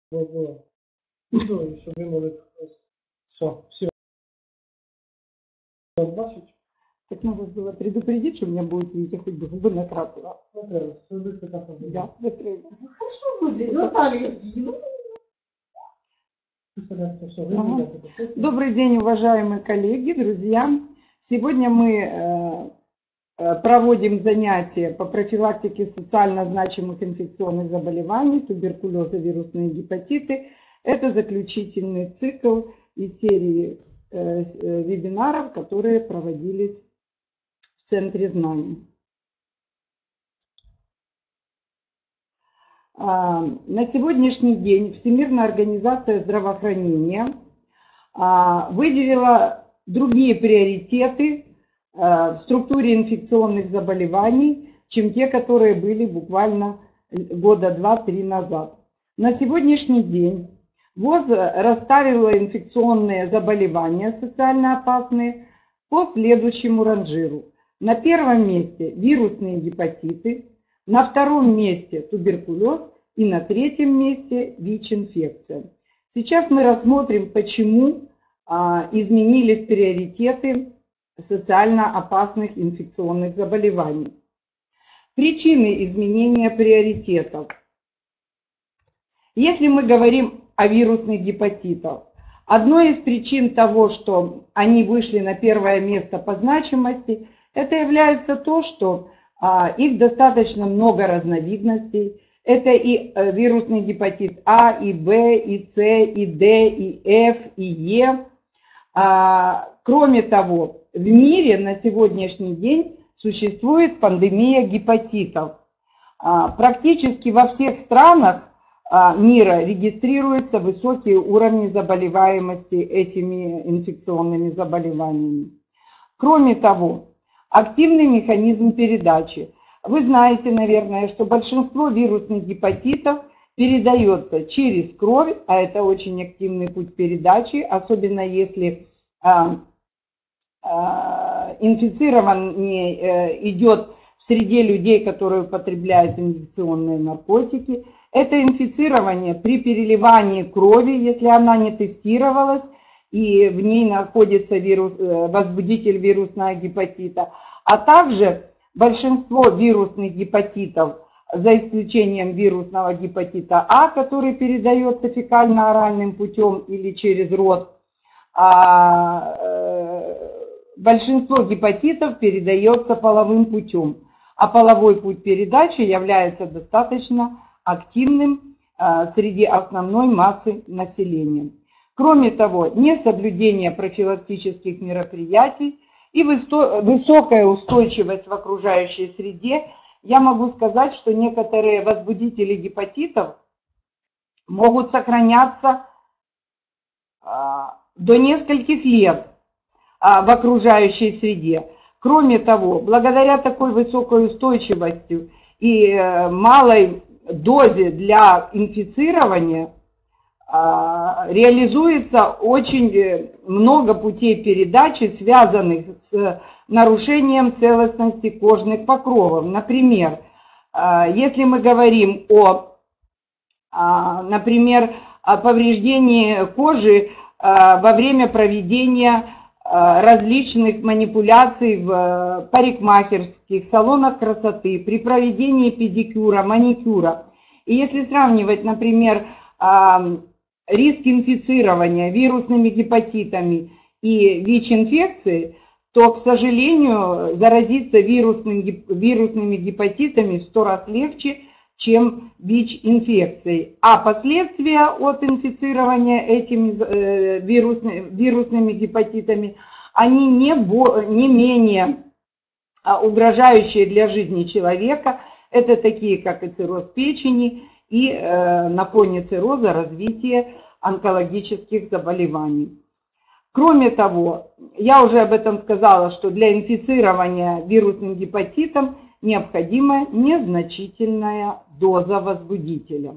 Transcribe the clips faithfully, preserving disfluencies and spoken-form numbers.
было. Ну, еще вы можете все, все разбачить. Так надо было предупредить, что у меня будет видите, хоть бы губы накрасила. Смотрю, все прекрасно. Да, не треба. Ну хорошо выглядит, Наталья. Ага. Добрый день, уважаемые коллеги, друзья. Сегодня мы проводим занятия по профилактике социально значимых инфекционных заболеваний, туберкулеза, вирусные гепатиты. Это заключительный цикл из серии вебинаров, которые проводились в Центре знаний. На сегодняшний день Всемирная организация здравоохранения выделила другие приоритеты в структуре инфекционных заболеваний, чем те, которые были буквально года два-три назад. На сегодняшний день ВОЗ расставила инфекционные заболевания социально опасные по следующему ранжиру. На первом месте вирусные гепатиты, на втором месте туберкулез и на третьем месте ВИЧ-инфекция. Сейчас мы рассмотрим, почему а, изменились приоритеты социально опасных инфекционных заболеваний. Причины изменения приоритетов. Если мы говорим о вирусных гепатитах, одной из причин того, что они вышли на первое место по значимости, это является то, что а, их достаточно много разновидностей. Это и вирусный гепатит А, и Б, и С, и Д, и Ф, и Е. А, кроме того, в мире на сегодняшний день существует пандемия гепатитов. А, практически во всех странах а, мира регистрируются высокие уровни заболеваемости этими инфекционными заболеваниями. Кроме того, активный механизм передачи. Вы знаете, наверное, что большинство вирусных гепатитов передается через кровь, а это очень активный путь передачи, особенно если а, а, инфицирование идет в среде людей, которые употребляют инъекционные наркотики. Это инфицирование при переливании крови, если она не тестировалась, и в ней находится вирус, возбудитель вирусного гепатита, а также большинство вирусных гепатитов, за исключением вирусного гепатита А, который передается фекально-оральным путем или через рот, а большинство гепатитов передается половым путем. А половой путь передачи является достаточно активным среди основной массы населения. Кроме того, несоблюдение профилактических мероприятий и высокая устойчивость в окружающей среде, я могу сказать, что некоторые возбудители гепатитов могут сохраняться до нескольких лет в окружающей среде. Кроме того, благодаря такой высокой устойчивости и малой дозе для инфицирования, реализуется очень много путей передачи, связанных с нарушением целостности кожных покровов. Например, если мы говорим о, например, о повреждении кожи во время проведения различных манипуляций в парикмахерских салонах красоты, при проведении педикюра, маникюра. И если сравнивать, например, риск инфицирования вирусными гепатитами и ВИЧ-инфекцией, то, к сожалению, заразиться вирусными, вирусными гепатитами в сто раз легче, чем ВИЧ-инфекцией. А последствия от инфицирования этими вирусными, вирусными гепатитами, они не, не менее угрожающие для жизни человека. Это такие, как и цирроз печени, и э, на фоне цирроза развитие онкологических заболеваний. Кроме того, я уже об этом сказала, что для инфицирования вирусным гепатитом необходима незначительная доза возбудителя.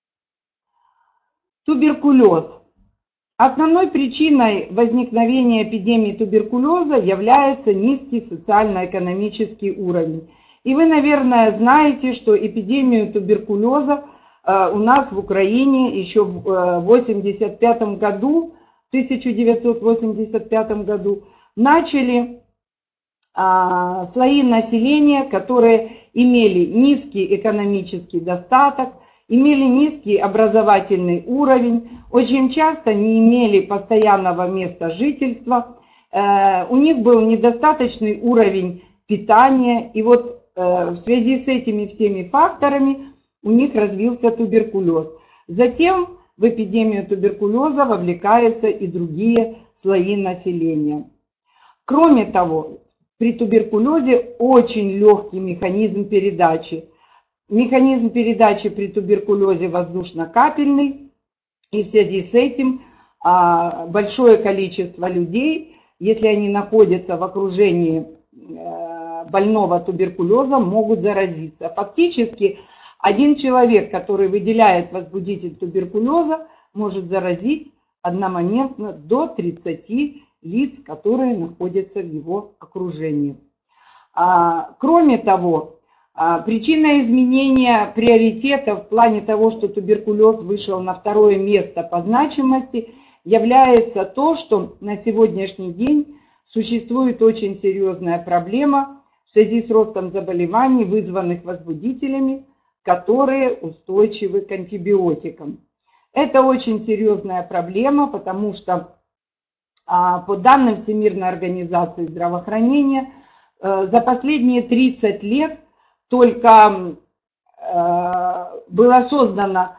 Туберкулез. Основной причиной возникновения эпидемии туберкулеза является низкий социально-экономический уровень. И вы, наверное, знаете, что эпидемию туберкулеза у нас в Украине еще в восемьдесят пятом году, в тысяча девятьсот восемьдесят пятом году начали а, слои населения, которые имели низкий экономический достаток, имели низкий образовательный уровень, очень часто не имели постоянного места жительства, э, у них был недостаточный уровень питания, и вот э, в связи с этими всеми факторами у них развился туберкулез. Затем в эпидемию туберкулеза вовлекаются и другие слои населения. Кроме того, при туберкулезе очень легкий механизм передачи. Механизм передачи при туберкулезе воздушно-капельный, и в связи с этим большое количество людей, если они находятся в окружении больного туберкулеза, могут заразиться. Фактически, один человек, который выделяет возбудитель туберкулеза, может заразить одномоментно до тридцати лиц, которые находятся в его окружении. Кроме того, причина изменения приоритетов в плане того, что туберкулез вышел на второе место по значимости, является то, что на сегодняшний день существует очень серьезная проблема в связи с ростом заболеваний, вызванных возбудителями, которые устойчивы к антибиотикам. Это очень серьезная проблема, потому что по данным Всемирной организации здравоохранения за последние тридцать лет только было создано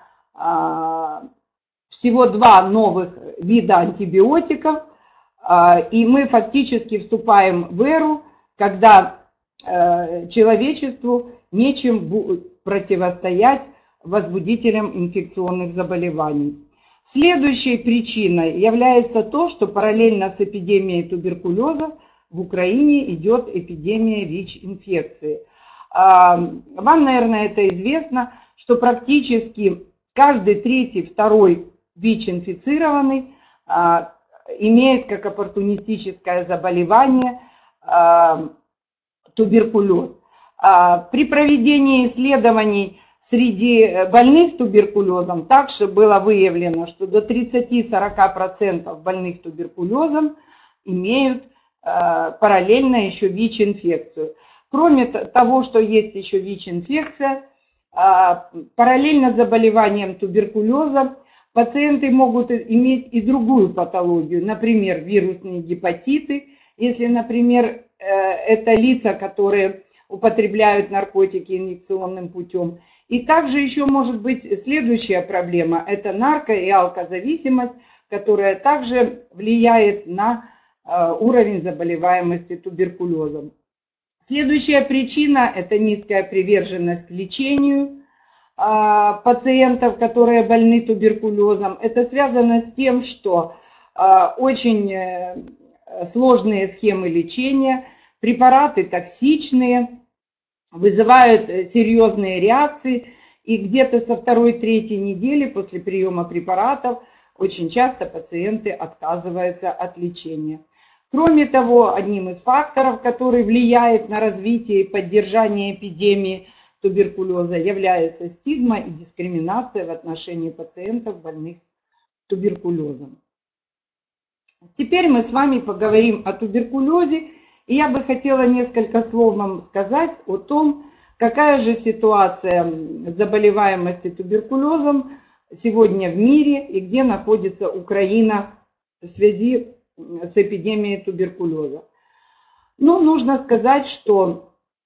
всего два новых вида антибиотиков, и мы фактически вступаем в эру, когда человечеству нечем будет противостоять возбудителям инфекционных заболеваний. Следующей причиной является то, что параллельно с эпидемией туберкулеза в Украине идет эпидемия ВИЧ-инфекции. Вам, наверное, это известно, что практически каждый третий, второй ВИЧ-инфицированный имеет как оппортунистическое заболевание туберкулез. При проведении исследований среди больных туберкулезом также было выявлено, что до тридцати-сорока процентов больных туберкулезом имеют параллельно еще ВИЧ-инфекцию. Кроме того, что есть еще ВИЧ-инфекция, параллельно с заболеванием туберкулеза пациенты могут иметь и другую патологию, например, вирусные гепатиты, если, например, это лица, которые употребляют наркотики инъекционным путем. И также еще может быть следующая проблема, это нарко- и алкозависимость, которая также влияет на уровень заболеваемости туберкулезом. Следующая причина – это низкая приверженность к лечению пациентов, которые больны туберкулезом. Это связано с тем, что очень сложные схемы лечения, препараты токсичные, вызывают серьезные реакции, и где-то со второй-третьей недели после приема препаратов очень часто пациенты отказываются от лечения. Кроме того, одним из факторов, который влияет на развитие и поддержание эпидемии туберкулеза, является стигма и дискриминация в отношении пациентов, больных туберкулезом. Теперь мы с вами поговорим о туберкулезе, и я бы хотела несколько слов вам сказать о том, какая же ситуация заболеваемости туберкулезом сегодня в мире и где находится Украина в связи с эпидемией туберкулеза. Ну, нужно сказать, что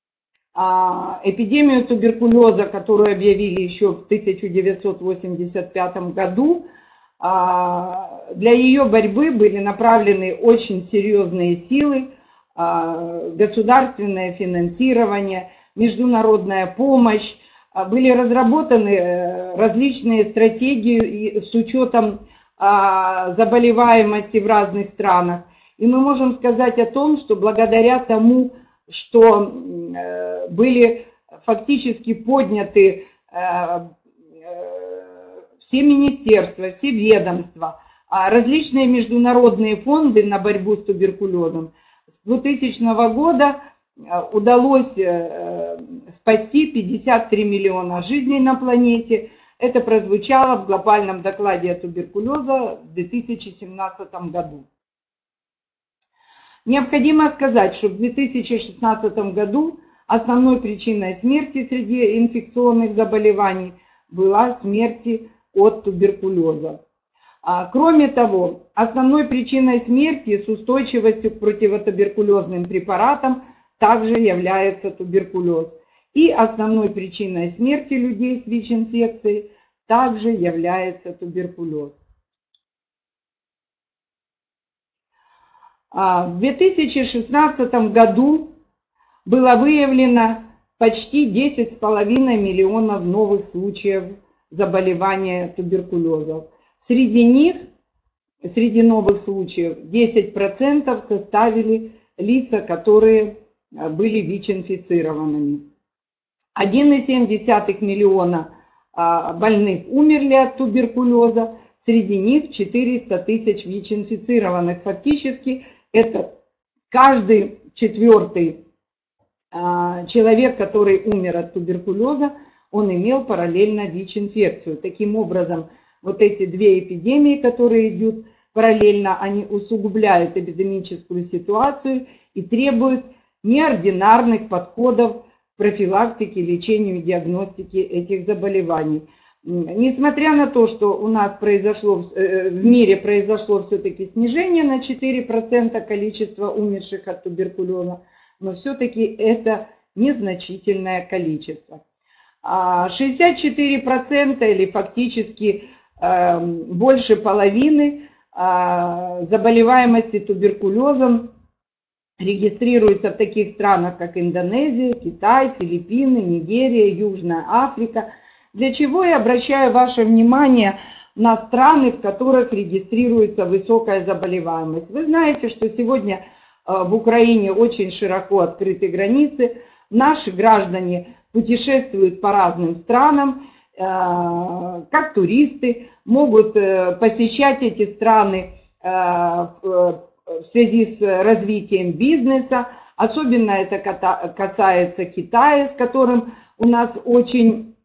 эпидемию туберкулеза, которую объявили еще в тысяча девятьсот восемьдесят пятом году, для ее борьбы были направлены очень серьезные силы, государственное финансирование, международная помощь, были разработаны различные стратегии с учетом заболеваемости в разных странах. И мы можем сказать о том, что благодаря тому, что были фактически подняты все министерства, все ведомства, различные международные фонды на борьбу с туберкулезом, с двухтысячного года удалось спасти пятьдесят три миллиона жизней на планете. Это прозвучало в глобальном докладе о туберкулезе в две тысячи семнадцатом году. Необходимо сказать, что в две тысячи шестнадцатом году основной причиной смерти среди инфекционных заболеваний была смерть от туберкулеза. Кроме того, основной причиной смерти с устойчивостью к противотуберкулезным препаратам также является туберкулез. И основной причиной смерти людей с ВИЧ-инфекцией также является туберкулез. В две тысячи шестнадцатом году было выявлено почти десять с половиной миллионов новых случаев заболевания туберкулезом. Среди них, среди новых случаев, десять процентов составили лица, которые были ВИЧ-инфицированными. один и семь десятых миллиона больных умерли от туберкулеза, среди них четыреста тысяч ВИЧ-инфицированных. Фактически это каждый четвертый человек, который умер от туберкулеза, он имел параллельно ВИЧ-инфекцию. Таким образом, вот эти две эпидемии, которые идут параллельно, они усугубляют эпидемическую ситуацию и требуют неординарных подходов к профилактике, лечению и диагностике этих заболеваний. Несмотря на то, что у нас произошло, в мире произошло все-таки снижение на четыре процента количества умерших от туберкулеза, но все-таки это незначительное количество. шестьдесят четыре процента или фактически больше половины заболеваемости туберкулезом регистрируется в таких странах, как Индонезия, Китай, Филиппины, Нигерия, Южная Африка. Для чего я обращаю ваше внимание на страны, в которых регистрируется высокая заболеваемость. Вы знаете, что сегодня в Украине очень широко открыты границы. Наши граждане путешествуют по разным странам, как туристы, могут посещать эти страны в связи с развитием бизнеса. Особенно это касается Китая, с которым у нас очень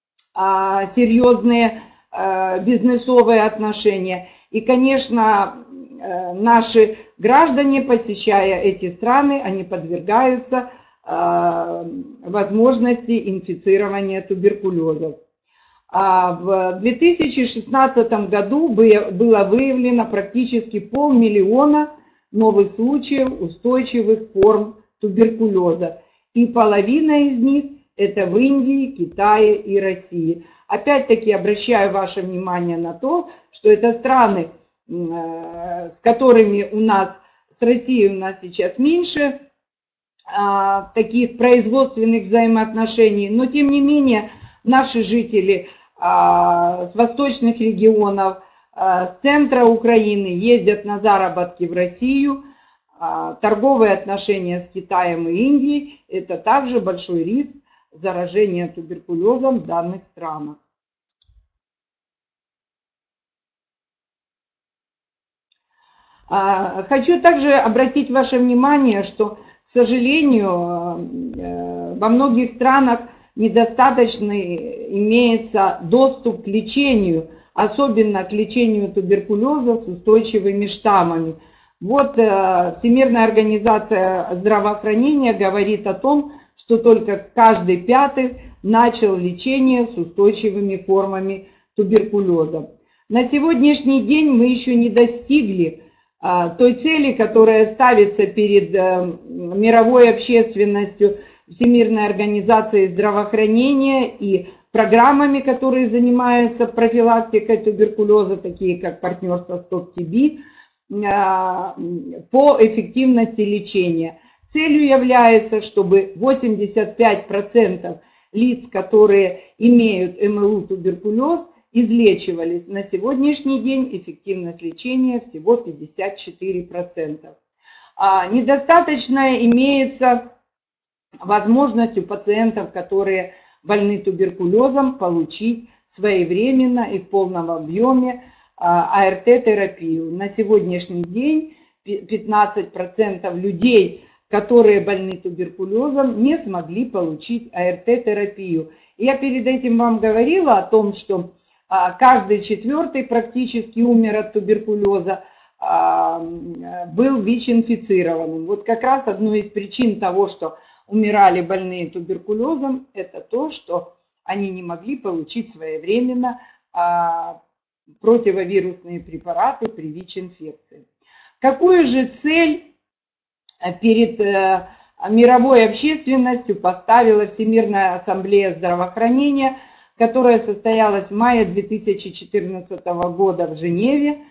серьезные бизнесовые отношения. И, конечно, наши граждане, посещая эти страны, они подвергаются возможности инфицирования туберкулезом. В две тысячи шестнадцатом году было выявлено практически полмиллиона новых случаев устойчивых форм туберкулеза. И половина из них это в Индии, Китае и России. Опять-таки обращаю ваше внимание на то, что это страны, с которыми у нас, с Россией у нас сейчас меньше таких производственных взаимоотношений, но тем не менее наши жители с восточных регионов, с центра Украины ездят на заработки в Россию. Торговые отношения с Китаем и Индией – это также большой риск заражения туберкулезом в данных странах. Хочу также обратить ваше внимание, что, к сожалению, во многих странах недостаточный имеется доступ к лечению, особенно к лечению туберкулеза с устойчивыми штаммами. Вот Всемирная организация здравоохранения говорит о том, что только каждый пятый начал лечение с устойчивыми формами туберкулеза. На сегодняшний день мы еще не достигли той цели, которая ставится перед мировой общественностью, Всемирной организацией здравоохранения и программами, которые занимаются профилактикой туберкулеза, такие как партнерство Стоп-ТБ, по эффективности лечения. Целью является, чтобы восемьдесят пять процентов лиц, которые имеют эм эл у-туберкулез, излечивались. На сегодняшний день эффективность лечения всего пятьдесят четыре процента. Недостаточно имеется возможность у пациентов, которые больны туберкулезом, получить своевременно и в полном объеме а эр тэ-терапию. На сегодняшний день пятнадцать процентов людей, которые больны туберкулезом, не смогли получить а эр тэ-терапию. Я перед этим вам говорила о том, что каждый четвертый практически умер от туберкулеза, был ВИЧ-инфицированным. Вот как раз одной из причин того, что умирали больные туберкулезом, это то, что они не могли получить своевременно противовирусные препараты при ВИЧ-инфекции. Какую же цель перед мировой общественностью поставила Всемирная ассамблея здравоохранения, которая состоялась в мае две тысячи четырнадцатого года в Женеве?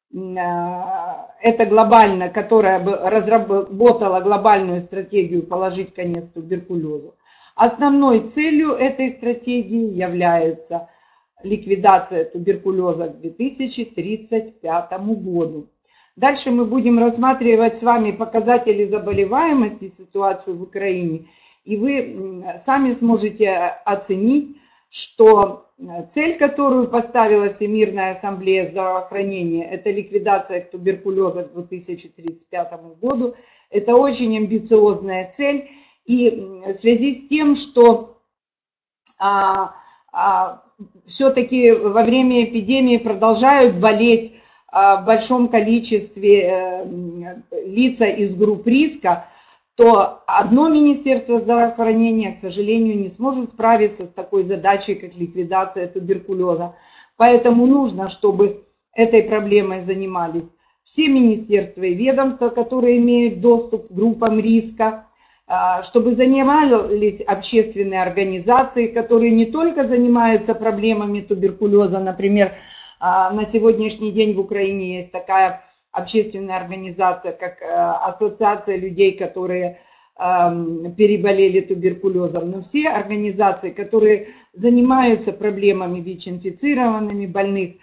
Это глобально, которая разработала глобальную стратегию «Положить конец туберкулезу». Основной целью этой стратегии является ликвидация туберкулеза к две тысячи тридцать пятому году. Дальше мы будем рассматривать с вами показатели заболеваемости, ситуацию в Украине, и вы сами сможете оценить, что цель, которую поставила Всемирная ассамблея здравоохранения, это ликвидация туберкулеза к две тысячи тридцать пятому году. Это очень амбициозная цель, и в связи с тем, что а, а, все-таки во время эпидемии продолжают болеть а, в большом количестве а, лица из групп риска, то одно Министерство здравоохранения, к сожалению, не сможет справиться с такой задачей, как ликвидация туберкулеза. Поэтому нужно, чтобы этой проблемой занимались все министерства и ведомства, которые имеют доступ к группам риска, чтобы занимались общественные организации, которые не только занимаются проблемами туберкулеза. Например, на сегодняшний день в Украине есть такая общественная организация, как Ассоциация людей, которые переболели туберкулезом. Но все организации, которые занимаются проблемами ВИЧ-инфицированными больных,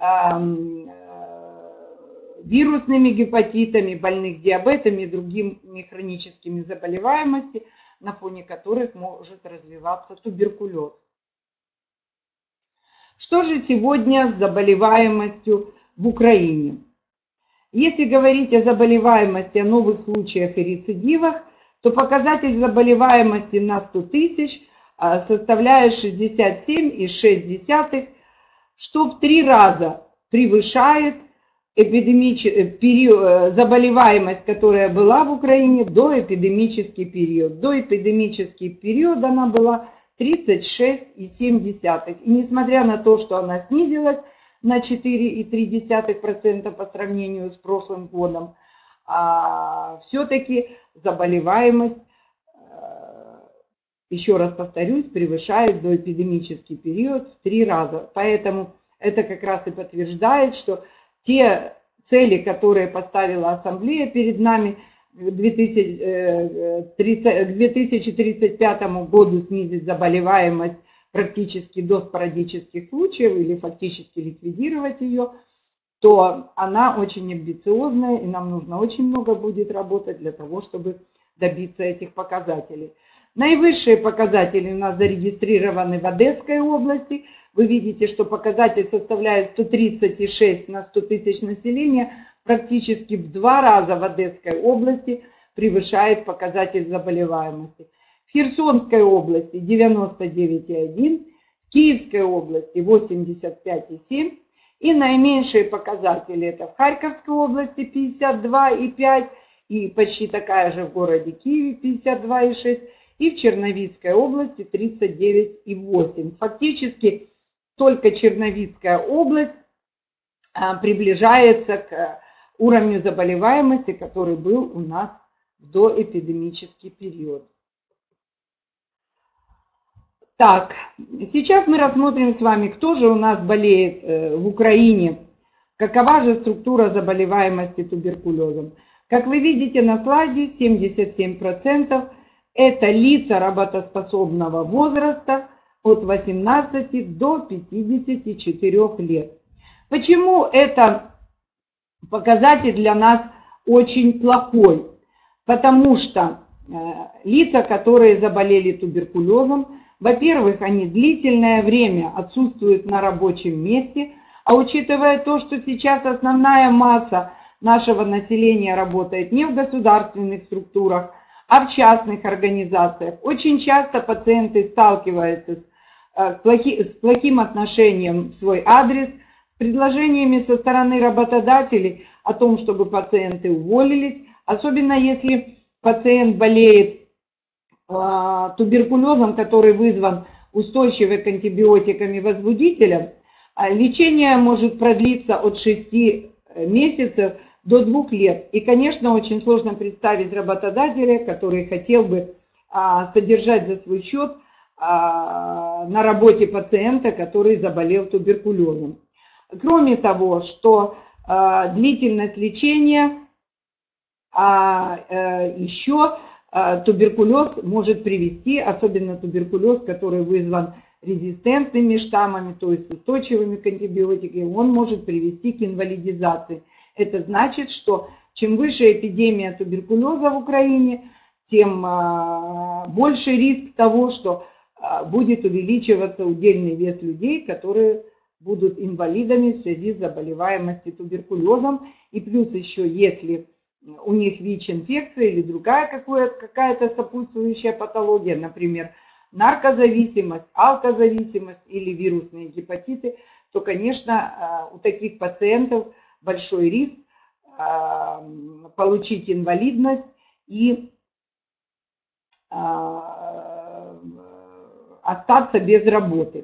вирусными гепатитами, больных диабетами и другими хроническими заболеваемостями, на фоне которых может развиваться туберкулез. Что же сегодня с заболеваемостью в Украине? Если говорить о заболеваемости, о новых случаях и рецидивах, то показатель заболеваемости на сто тысяч составляет шестьдесят семь и шесть десятых, что в три раза превышает период, заболеваемость, которая была в Украине до эпидемический период. До эпидемический период она была тридцать шесть и семь десятых. И несмотря на то, что она снизилась на четыре и три десятых процента по сравнению с прошлым годом, все-таки заболеваемость, еще раз повторюсь, превышает доэпидемический период в три раза. Поэтому это как раз и подтверждает, что те цели, которые поставила Ассамблея перед нами, к две тысячи тридцать пятому году снизить заболеваемость практически до спорадических случаев или фактически ликвидировать ее, то она очень амбициозная, и нам нужно очень много будет работать для того, чтобы добиться этих показателей. Наивысшие показатели у нас зарегистрированы в Одесской области. Вы видите, что показатель составляет сто тридцать и шесть на сто тысяч населения, практически в два раза в Одесской области превышает показатель заболеваемости. В Херсонской области девяносто девять и один, в Киевской области восемьдесят пять и семь, и наименьшие показатели это в Харьковской области пятьдесят два и пять, и почти такая же в городе Киеве пятьдесят два и шесть, и в Черновицкой области тридцать девять и восемь. Фактически только Черновицкая область приближается к уровню заболеваемости, который был у нас в доэпидемический период. Так, сейчас мы рассмотрим с вами, кто же у нас болеет в Украине, какова же структура заболеваемости туберкулезом. Как вы видите на слайде, семьдесят семь процентов это лица работоспособного возраста от восемнадцати до пятидесяти четырёх лет. Почему это показатель для нас очень плохой? Потому что лица, которые заболели туберкулезом, во-первых, они длительное время отсутствуют на рабочем месте, а учитывая то, что сейчас основная масса нашего населения работает не в государственных структурах, а в частных организациях, очень часто пациенты сталкиваются с с плохим отношением в свой адрес, с предложениями со стороны работодателей о том, чтобы пациенты уволились, особенно если пациент болеет туберкулезом, который вызван устойчивым к антибиотикам и возбудителям. Лечение может продлиться от шести месяцев до двух лет. И, конечно, очень сложно представить работодателя, который хотел бы содержать за свой счет на работе пациента, который заболел туберкулезом. Кроме того, что длительность лечения, еще туберкулез может привести, особенно туберкулез, который вызван резистентными штаммами, то есть устойчивыми к антибиотикам, он может привести к инвалидизации. Это значит, что чем выше эпидемия туберкулеза в Украине, тем больше риск того, что будет увеличиваться удельный вес людей, которые будут инвалидами в связи с заболеваемостью туберкулезом. И плюс еще, если у них ВИЧ-инфекция или другая какая-то сопутствующая патология, например, наркозависимость, алкозависимость или вирусные гепатиты, то, конечно, у таких пациентов большой риск получить инвалидность и остаться без работы.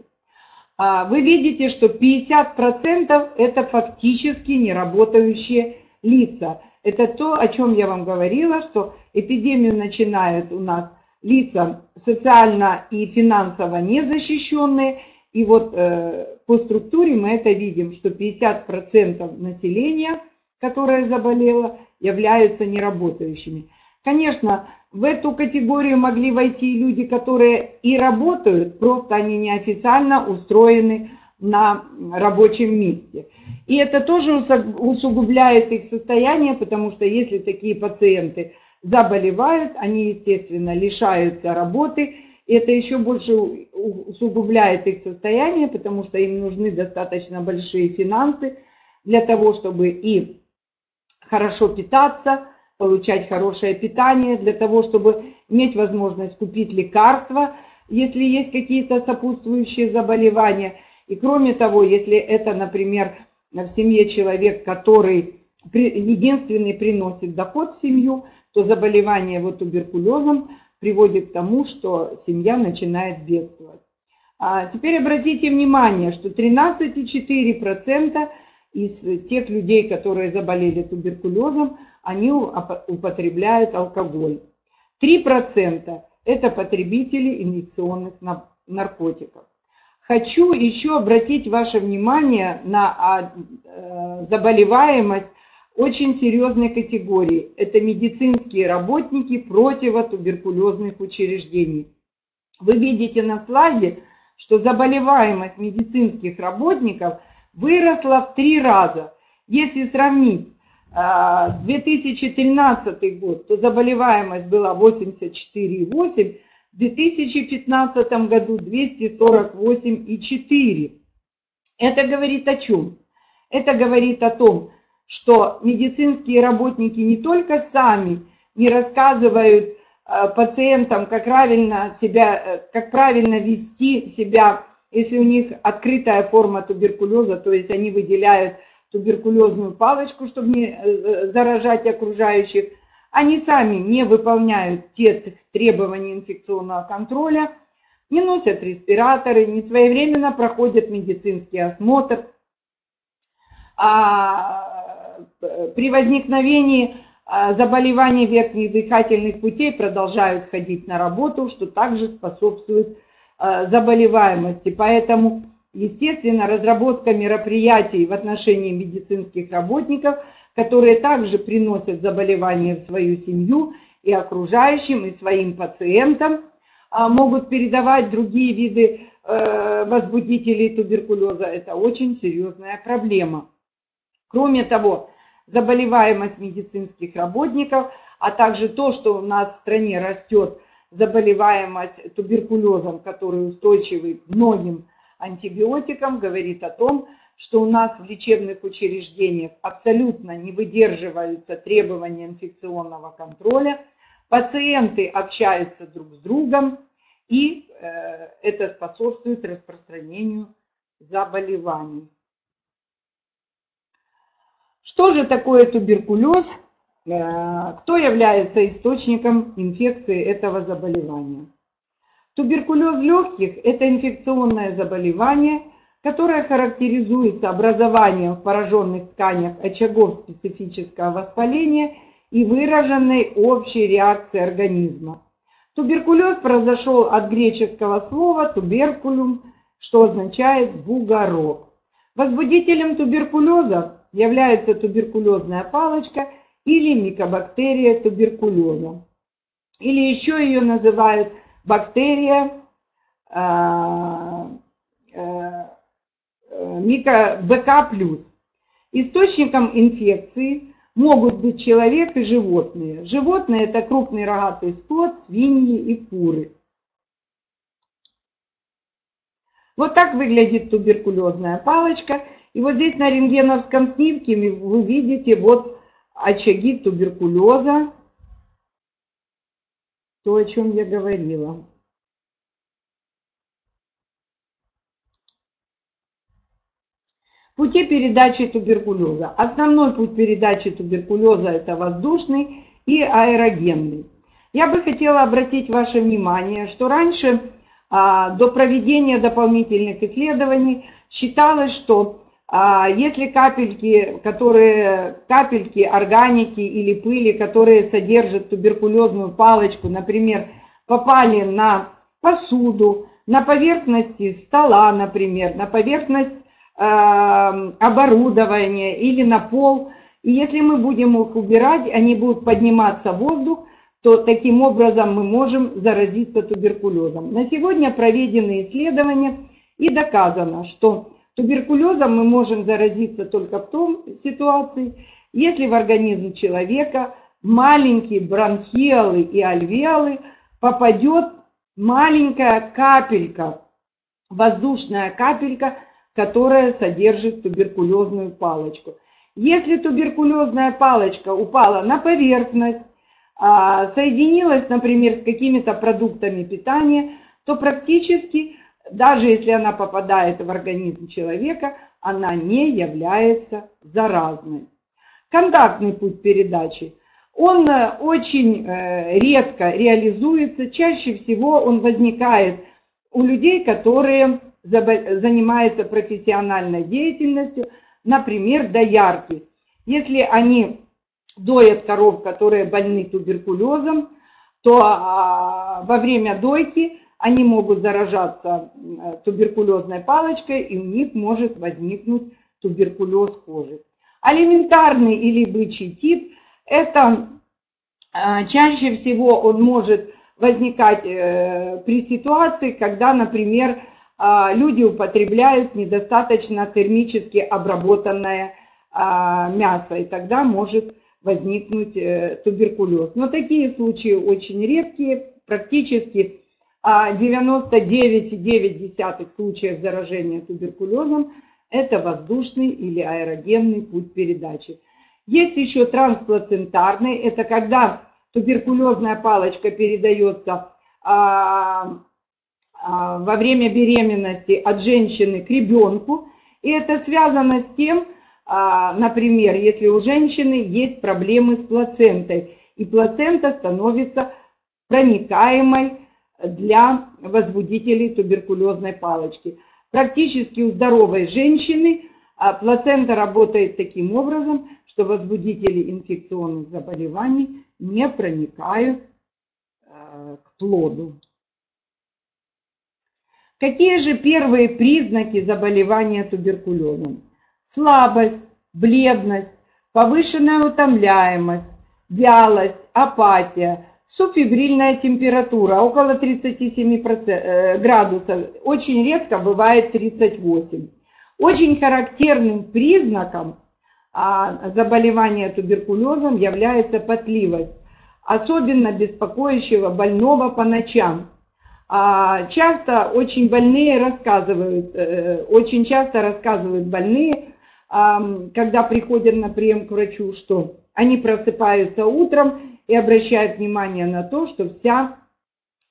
Вы видите, что пятьдесят процентов это фактически неработающие лица. Это то, о чем я вам говорила, что эпидемию начинают у нас лица социально и финансово незащищенные. И вот э, по структуре мы это видим, что пятьдесят процентов населения, которое заболело, являются неработающими. Конечно, в эту категорию могли войти люди, которые и работают, просто они неофициально устроены на рабочем месте. И это тоже усугубляет их состояние, потому что если такие пациенты заболевают, они, естественно, лишаются работы. И это еще больше усугубляет их состояние, потому что им нужны достаточно большие финансы для того, чтобы и хорошо питаться, получать хорошее питание, для того, чтобы иметь возможность купить лекарства, если есть какие-то сопутствующие заболевания. И кроме того, если это, например, в семье человек, который единственный приносит доход в семью, то заболевание вот туберкулезом приводит к тому, что семья начинает бедствовать. А теперь обратите внимание, что тринадцать целых четыре десятых процента из тех людей, которые заболели туберкулезом, они употребляют алкоголь. три процента это потребители инъекционных наркотиков. Хочу еще обратить ваше внимание на заболеваемость очень серьезной категории. Это медицинские работники противотуберкулезных учреждений. Вы видите на слайде, что заболеваемость медицинских работников выросла в три раза. Если сравнить две тысячи тринадцатый год, то заболеваемость была восемьдесят четыре и восемь, в две тысячи пятнадцатом году двести сорок восемь и четыре. Это говорит о чем? Это говорит о том, что медицинские работники не только сами не рассказывают пациентам, как правильно себя, как правильно вести себя, если у них открытая форма туберкулеза, то есть они выделяют туберкулезную палочку, чтобы не заражать окружающих. Они сами не выполняют те требования инфекционного контроля, не носят респираторы, не своевременно проходят медицинский осмотр. А при возникновении заболеваний верхних дыхательных путей продолжают ходить на работу, что также способствует заболеваемости. Поэтому, естественно, разработка мероприятий в отношении медицинских работников, которые также приносят заболевания в свою семью и окружающим, и своим пациентам, могут передавать другие виды возбудителей туберкулеза. Это очень серьезная проблема. Кроме того, заболеваемость медицинских работников, а также то, что у нас в стране растет заболеваемость туберкулезом, который устойчивый к многим антибиотикам, говорит о том, что у нас в лечебных учреждениях абсолютно не выдерживаются требования инфекционного контроля, пациенты общаются друг с другом, и это способствует распространению заболеваний. Что же такое туберкулез? Кто является источником инфекции этого заболевания? Туберкулез легких – это инфекционное заболевание, которое характеризуется образованием в пораженных тканях очагов специфического воспаления и выраженной общей реакцией организма. Туберкулез произошел от греческого слова туберкулум, что означает бугорок. Возбудителем туберкулеза является туберкулезная палочка или микобактерия туберкулеза. Или еще ее называют бактерия бэ ка плюс. Источником инфекции могут быть человек и животные. Животные – это крупный рогатый скот, свиньи и куры. Вот так выглядит туберкулезная палочка. И вот здесь на рентгеновском снимке вы видите вот очаги туберкулеза, то, о чем я говорила. Пути передачи туберкулеза. Основной путь передачи туберкулеза – это воздушный и аэрогенный. Я бы хотела обратить ваше внимание, что раньше, до проведения дополнительных исследований, считалось, что если капельки, которые, капельки органики или пыли, которые содержат туберкулезную палочку, например, попали на посуду, на поверхности стола, например, на поверхность оборудования или на пол, и если мы будем их убирать, они будут подниматься в воздух, то таким образом мы можем заразиться туберкулезом. На сегодня проведены исследования и доказано, что туберкулезом мы можем заразиться только в том ситуации, если в организм человека маленькие бронхиолы и альвеолы попадет маленькая капелька, воздушная капелька, которая содержит туберкулезную палочку. Если туберкулезная палочка упала на поверхность, соединилась, например, с какими-то продуктами питания, то практически, даже если она попадает в организм человека, она не является заразной. Контактный путь передачи. Он очень редко реализуется, чаще всего он возникает у людей, которые занимаются профессиональной деятельностью, например, доярки. Если они доят коров, которые больны туберкулезом, то во время дойки они могут заражаться туберкулезной палочкой, и у них может возникнуть туберкулез кожи. Алиментарный или бычий тип – это чаще всего он может возникать при ситуации, когда, например, люди употребляют недостаточно термически обработанное мясо, и тогда может возникнуть туберкулез. Но такие случаи очень редкие, практически девяносто девять целых девять десятых случаев заражения туберкулезом – это воздушный или аэрогенный путь передачи. Есть еще трансплацентарный, это когда туберкулезная палочка передается во время беременности от женщины к ребенку. И это связано с тем, например, если у женщины есть проблемы с плацентой, и плацента становится проникаемой для возбудителей туберкулезной палочки. Практически у здоровой женщины плацента работает таким образом, что возбудители инфекционных заболеваний не проникают к плоду. Какие же первые признаки заболевания туберкулезом? Слабость, бледность, повышенная утомляемость, вялость, апатия, субфебрильная температура около тридцати семи градусов, очень редко бывает тридцать восемь. Очень характерным признаком заболевания туберкулезом является потливость, особенно беспокоящего больного по ночам. Часто очень больные рассказывают, очень часто рассказывают больные, когда приходят на прием к врачу, что они просыпаются утром и обращают внимание на то, что вся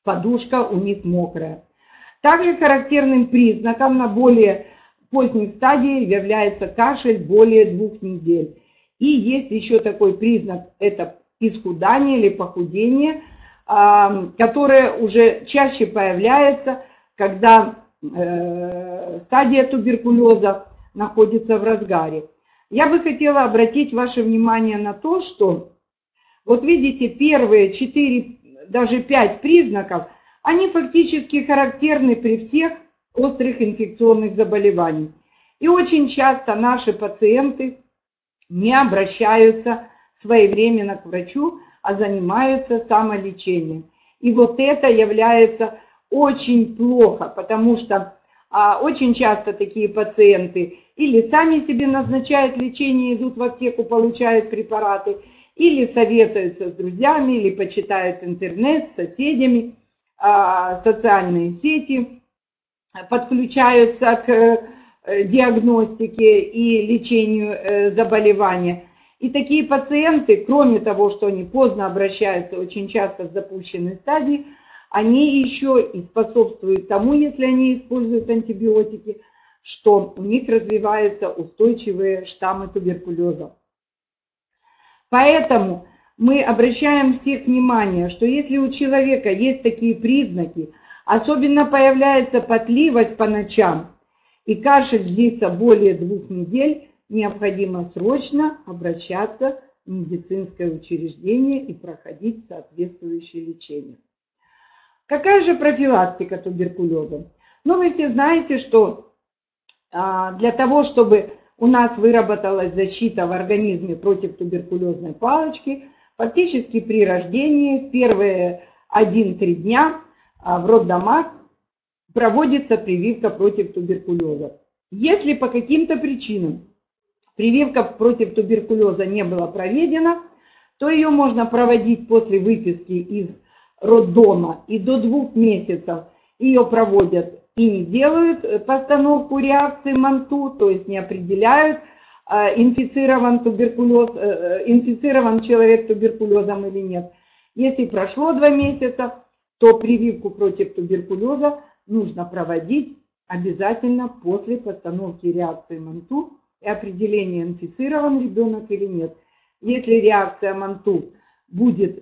подушка у них мокрая. Также характерным признаком на более поздних стадиях является кашель более двух недель. И есть еще такой признак, это исхудание или похудение, которое уже чаще появляется, когда стадия туберкулеза находится в разгаре. Я бы хотела обратить ваше внимание на то, что вот видите, первые четыре, даже пять признаков, они фактически характерны при всех острых инфекционных заболеваниях. И очень часто наши пациенты не обращаются своевременно к врачу, а занимаются самолечением. И вот это является очень плохо, потому что а, очень часто такие пациенты или сами себе назначают лечение, идут в аптеку, получают препараты, или советуются с друзьями, или почитают интернет с соседями, а, социальные сети, подключаются к диагностике и лечению заболевания. И такие пациенты, кроме того, что они поздно обращаются, очень часто в запущенной стадии, они еще и способствуют тому, если они используют антибиотики, что у них развиваются устойчивые штаммы туберкулеза. Поэтому мы обращаем всех внимание, что если у человека есть такие признаки, особенно появляется потливость по ночам, и кашель длится более двух недель, необходимо срочно обращаться в медицинское учреждение и проходить соответствующее лечение. Какая же профилактика туберкулеза? Ну, вы все знаете, что для того, чтобы у нас выработалась защита в организме против туберкулезной палочки, фактически при рождении в первые один-три дня в роддомах проводится прививка против туберкулеза. Если по каким-то причинам прививка против туберкулеза не была проведена, то ее можно проводить после выписки из роддома, и до двух месяцев ее проводят и не делают постановку реакции МАНТУ, то есть не определяют, инфицирован, туберкулез, инфицирован человек туберкулезом или нет. Если прошло два месяца, то прививку против туберкулеза нужно проводить обязательно после постановки реакции МАНТУ и определения, инфицирован ребенок или нет. Если реакция МАНТУ будет,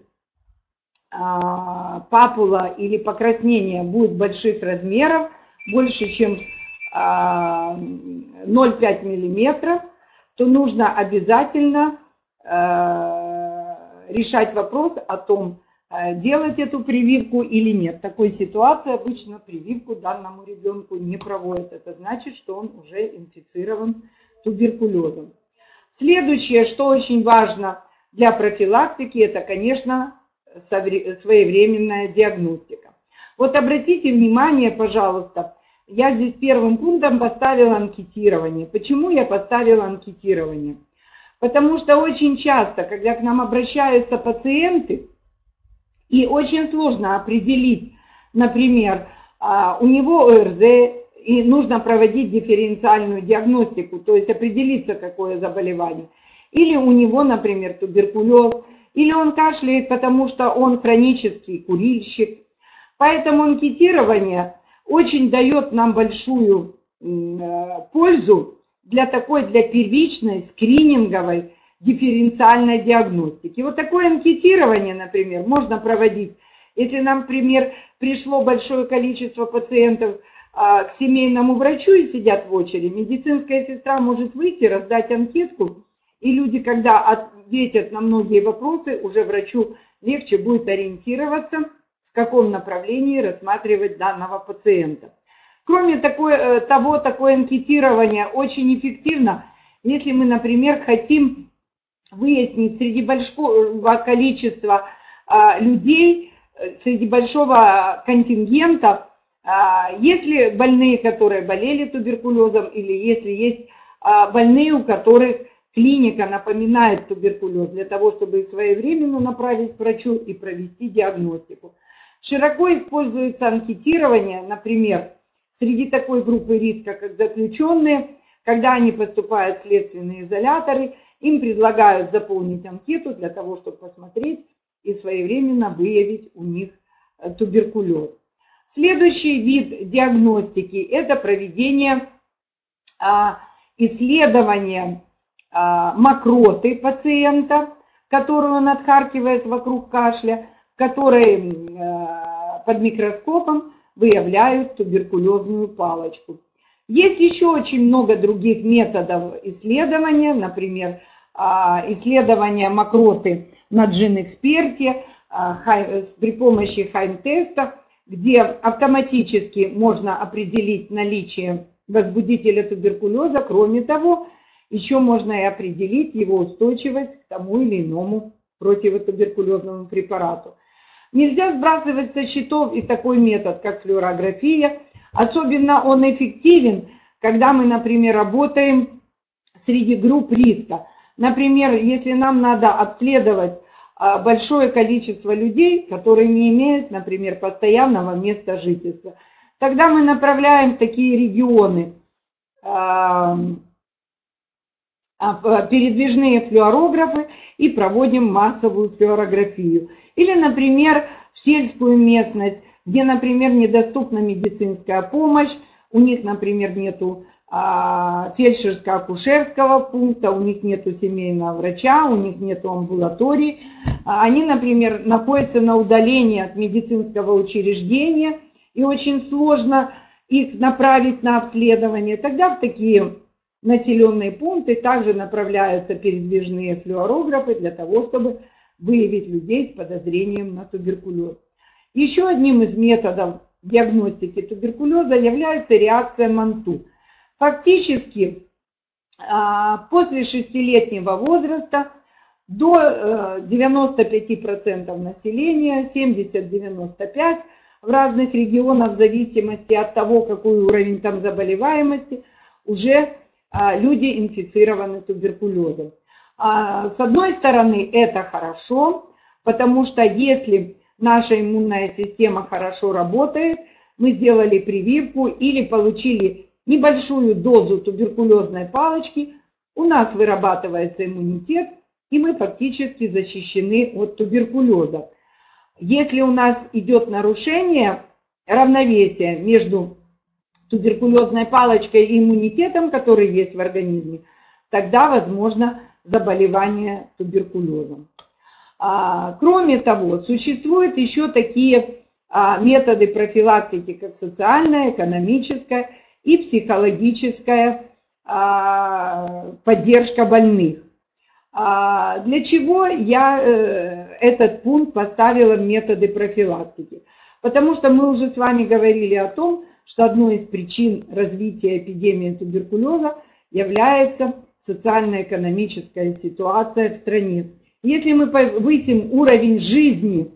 а, папула или покраснение будет больших размеров, больше чем а, ноль целых пять десятых миллиметра, то нужно обязательно а, решать вопрос о том, делать эту прививку или нет. В такой ситуации обычно прививку данному ребенку не проводят. Это значит, что он уже инфицирован туберкулезом. Следующее, что очень важно для профилактики, это, конечно, своевременная диагностика. Вот обратите внимание, пожалуйста, я здесь первым пунктом поставила анкетирование. Почему я поставила анкетирование? Потому что очень часто, когда к нам обращаются пациенты, и очень сложно определить, например, у него ОРЗ, и нужно проводить дифференциальную диагностику, то есть определиться, какое заболевание. Или у него, например, туберкулез, или он кашляет, потому что он хронический курильщик. Поэтому анкетирование очень дает нам большую пользу для такой, для первичной, скрининговой, дифференциальной диагностики. Вот такое анкетирование, например, можно проводить, если, например, пришло большое количество пациентов к семейному врачу и сидят в очереди, медицинская сестра может выйти, раздать анкетку, и люди, когда ответят на многие вопросы, уже врачу легче будет ориентироваться, в каком направлении рассматривать данного пациента. Кроме такой, того, такое анкетирование очень эффективно, если мы, например, хотим выяснить среди большого количества людей, среди большого контингента, есть ли больные, которые болели туберкулезом, или если есть больные, у которых клиника напоминает туберкулез, для того, чтобы своевременно направить к врачу и провести диагностику. Широко используется анкетирование, например, среди такой группы риска, как заключенные, когда они поступают в следственные изоляторы, им предлагают заполнить анкету для того, чтобы посмотреть и своевременно выявить у них туберкулез. Следующий вид диагностики – это проведение исследования мокроты пациента, которую он отхаркивает вокруг кашля, в которой под микроскопом выявляют туберкулезную палочку. Есть еще очень много других методов исследования, например, исследование мокроты на джин-эксперте при помощи хайм-теста, где автоматически можно определить наличие возбудителя туберкулеза. Кроме того, еще можно и определить его устойчивость к тому или иному противотуберкулезному препарату. Нельзя сбрасывать со счетов и такой метод, как флюорография. Особенно он эффективен, когда мы, например, работаем среди групп риска. Например, если нам надо обследовать большое количество людей, которые не имеют, например, постоянного места жительства, тогда мы направляем в такие регионы передвижные флюорографы и проводим массовую флюорографию. Или, например, в сельскую местность, где, например, недоступна медицинская помощь, у них, например, нету фельдшерско-акушерского пункта, у них нету семейного врача, у них нету амбулатории. Они, например, находятся на удалении от медицинского учреждения, и очень сложно их направить на обследование. Тогда в такие населенные пункты также направляются передвижные флюорографы для того, чтобы выявить людей с подозрением на туберкулез. Еще одним из методов диагностики туберкулеза является реакция Манту. Фактически, после шестилетнего возраста до девяноста пяти процентов населения, семьдесят-девяносто пять процентов в разных регионах, в зависимости от того, какой уровень там заболеваемости, уже люди инфицированы туберкулезом. С одной стороны, это хорошо, потому что если наша иммунная система хорошо работает, мы сделали прививку или получили небольшую дозу туберкулезной палочки, у нас вырабатывается иммунитет, и мы фактически защищены от туберкулеза. Если у нас идет нарушение равновесия между туберкулезной палочкой и иммунитетом, который есть в организме, тогда возможно заболевание туберкулезом. Кроме того, существуют еще такие методы профилактики, как социальная, экономическая и психологическая поддержка больных. Для чего я этот пункт поставила в методы профилактики? Потому что мы уже с вами говорили о том, что одной из причин развития эпидемии туберкулеза является социально-экономическая ситуация в стране. Если мы повысим уровень жизни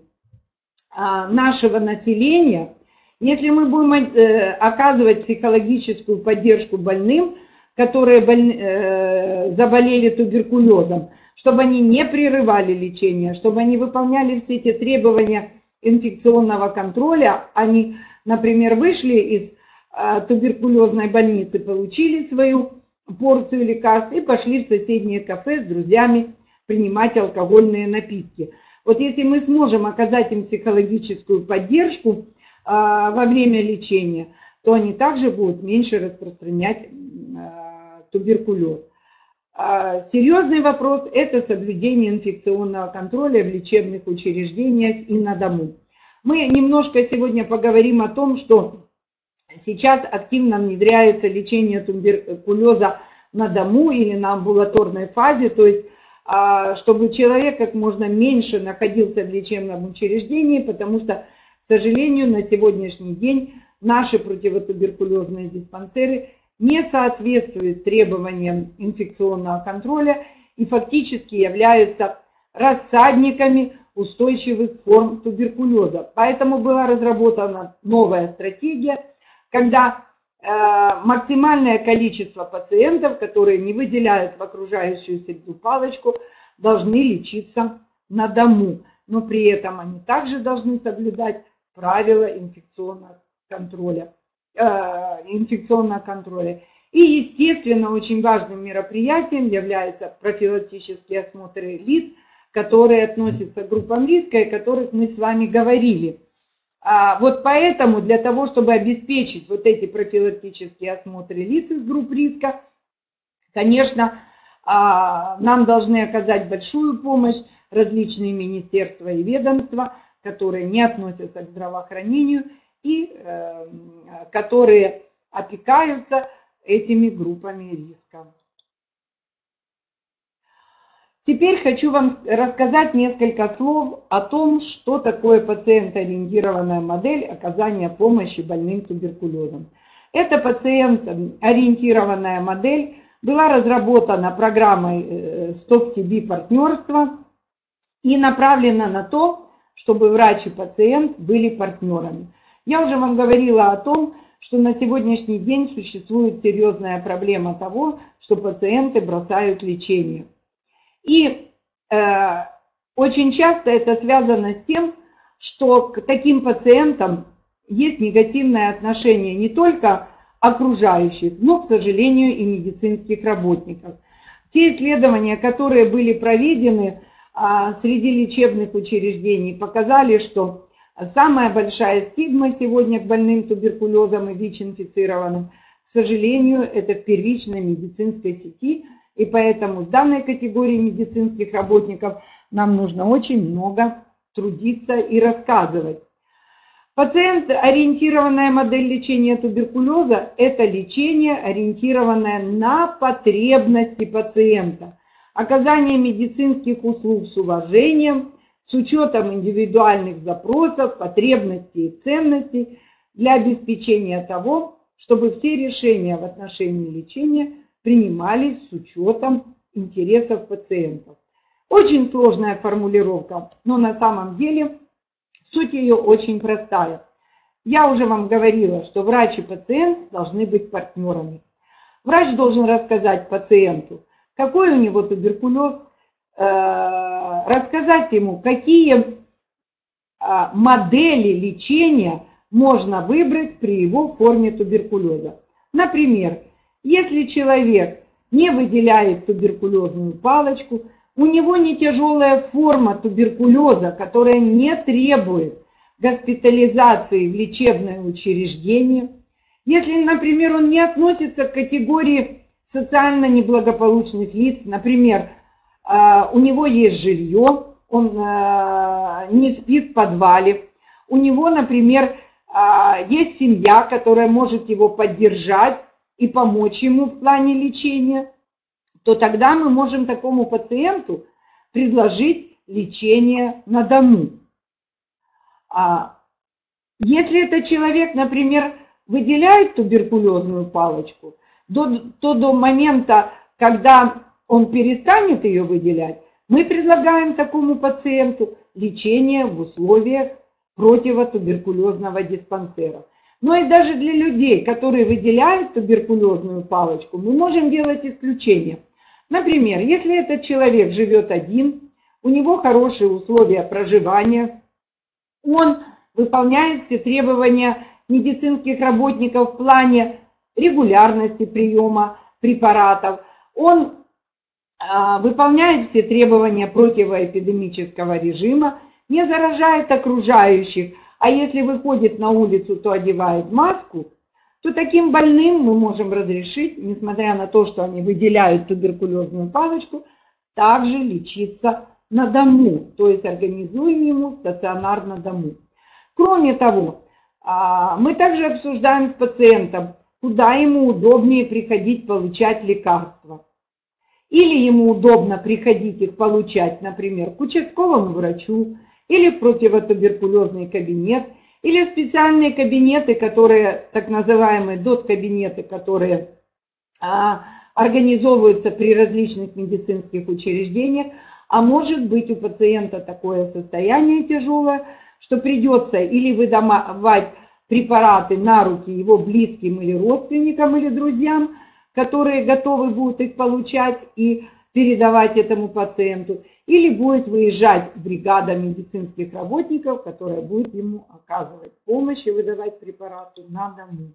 нашего населения, если мы будем оказывать психологическую поддержку больным, которые заболели туберкулезом, чтобы они не прерывали лечение, чтобы они выполняли все эти требования инфекционного контроля, они, например, вышли из туберкулезной больницы, получили свою порцию лекарств и пошли в соседнее кафе с друзьями принимать алкогольные напитки. Вот если мы сможем оказать им психологическую поддержку во время лечения, то они также будут меньше распространять туберкулез. Серьезный вопрос – это соблюдение инфекционного контроля в лечебных учреждениях и на дому. Мы немножко сегодня поговорим о том, что сейчас активно внедряется лечение туберкулеза на дому или на амбулаторной фазе, то есть чтобы человек как можно меньше находился в лечебном учреждении, потому что, к сожалению, на сегодняшний день наши противотуберкулезные диспансеры не соответствуют требованиям инфекционного контроля и фактически являются рассадниками устойчивых форм туберкулеза. Поэтому была разработана новая стратегия, когда э, максимальное количество пациентов, которые не выделяют в окружающую среду палочку, должны лечиться на дому. Но при этом они также должны соблюдать правила инфекционного контроля. инфекционного контроля. И, естественно, очень важным мероприятием являются профилактические осмотры лиц, которые относятся к группам риска, о которых мы с вами говорили. А, вот поэтому для того, чтобы обеспечить вот эти профилактические осмотры лиц из групп риска, конечно, а, нам должны оказать большую помощь различные министерства и ведомства, которые не относятся к здравоохранению и э, которые опекаются этими группами риска. Теперь хочу вам рассказать несколько слов о том, что такое пациент-ориентированная модель оказания помощи больным туберкулезом. Эта пациент-ориентированная модель была разработана программой Stop-ти би партнерства и направлена на то, чтобы врач и пациент были партнерами. Я уже вам говорила о том, что на сегодняшний день существует серьезная проблема того, что пациенты бросают лечение. И э, очень часто это связано с тем, что к таким пациентам есть негативное отношение не только окружающих, но, к сожалению, и медицинских работников. Те исследования, которые были проведены а, среди лечебных учреждений, показали, что самая большая стигма сегодня к больным туберкулезом и ВИЧ-инфицированным, к сожалению, это в первичной медицинской сети. И поэтому с данной категорией медицинских работников нам нужно очень много трудиться и рассказывать. Пациент-ориентированная модель лечения туберкулеза – это лечение, ориентированное на потребности пациента. Оказание медицинских услуг с уважением, с учетом индивидуальных запросов, потребностей и ценностей для обеспечения того, чтобы все решения в отношении лечения принимались с учетом интересов пациентов. Очень сложная формулировка, но на самом деле суть ее очень простая. Я уже вам говорила, что врач и пациент должны быть партнерами. Врач должен рассказать пациенту, какой у него туберкулез, рассказать ему, какие модели лечения можно выбрать при его форме туберкулеза. Например, если человек не выделяет туберкулезную палочку, у него не тяжелая форма туберкулеза, которая не требует госпитализации в лечебное учреждение, если, например, он не относится к категории социально неблагополучных лиц, например, у него есть жилье, он не спит в подвале, у него, например, есть семья, которая может его поддержать и помочь ему в плане лечения, то тогда мы можем такому пациенту предложить лечение на дому. Если этот человек, например, выделяет туберкулезную палочку, то, то до момента, когда он перестанет ее выделять, мы предлагаем такому пациенту лечение в условиях противотуберкулезного диспансера. Но и даже для людей, которые выделяют туберкулезную палочку, мы можем делать исключение. Например, если этот человек живет один, у него хорошие условия проживания, он выполняет все требования медицинских работников в плане регулярности приема препаратов, он а, выполняет все требования противоэпидемического режима, не заражает окружающих, а если выходит на улицу, то одевает маску, то таким больным мы можем разрешить, несмотря на то, что они выделяют туберкулезную палочку, также лечиться на дому, то есть организуем ему стационар на дому. Кроме того, мы также обсуждаем с пациентом, куда ему удобнее приходить получать лекарства. Или ему удобно приходить их получать, например, к участковому врачу, или в противотуберкулезный кабинет, или в специальные кабинеты, которые, так называемые дот-кабинеты, которые а, организовываются при различных медицинских учреждениях. А может быть у пациента такое состояние тяжелое, что придется или выдавать препараты на руки его близким или родственникам, или друзьям, которые готовы будут их получать и передавать этому пациенту, или будет выезжать бригада медицинских работников, которая будет ему оказывать помощь и выдавать препараты на дому.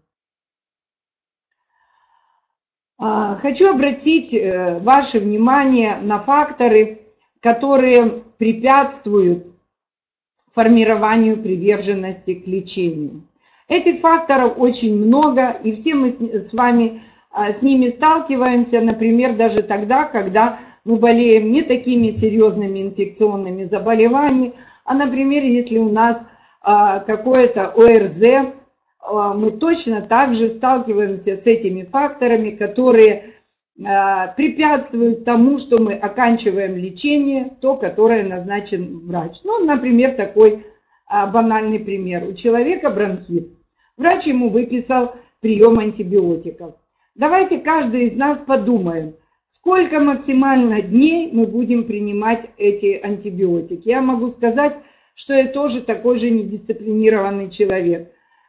Хочу обратить ваше внимание на факторы, которые препятствуют формированию приверженности к лечению. Этих факторов очень много, и все мы с вами с ними сталкиваемся, например, даже тогда, когда мы болеем не такими серьезными инфекционными заболеваниями, а, например, если у нас какое-то О Р З, мы точно так же сталкиваемся с этими факторами, которые препятствуют тому, что мы оканчиваем лечение, то, которое назначен врач. Ну, например, такой банальный пример. У человека бронхит. Врач ему выписал прием антибиотиков. Давайте каждый из нас подумаем, сколько максимально дней мы будем принимать эти антибиотики. Я могу сказать, что я тоже такой же недисциплинированный человек.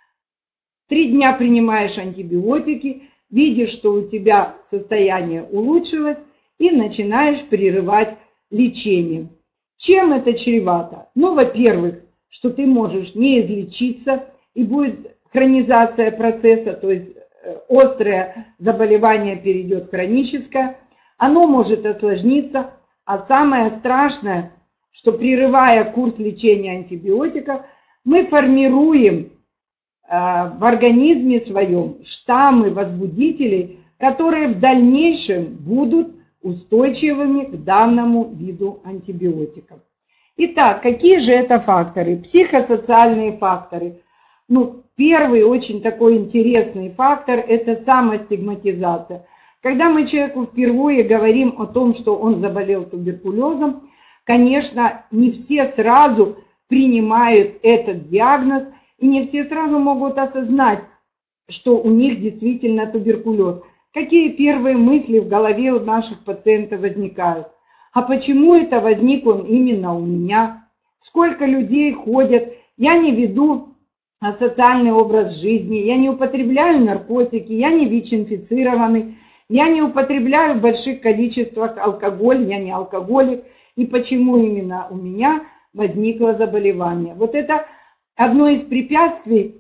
Три дня принимаешь антибиотики, видишь, что у тебя состояние улучшилось, и начинаешь прерывать лечение. Чем это чревато? Ну, во-первых, что ты можешь не излечиться, и будет хронизация процесса, то есть острое заболевание перейдет в хроническое, оно может осложниться, а самое страшное, что прерывая курс лечения антибиотиков, мы формируем в организме своем штаммы возбудителей, которые в дальнейшем будут устойчивыми к данному виду антибиотиков. Итак, какие же это факторы? Психосоциальные факторы. Ну, первый очень такой интересный фактор – это самостигматизация. Когда мы человеку впервые говорим о том, что он заболел туберкулезом, конечно, не все сразу принимают этот диагноз, и не все сразу могут осознать, что у них действительно туберкулез. Какие первые мысли в голове у наших пациентов возникают? А почему это возник он именно у меня? Сколько людей ходят? Я не веду социальный образ жизни, я не употребляю наркотики, я не ВИЧ-инфицированный, я не употребляю в больших количествах алкоголь, я не алкоголик. И почему именно у меня возникло заболевание? Вот это одно из препятствий,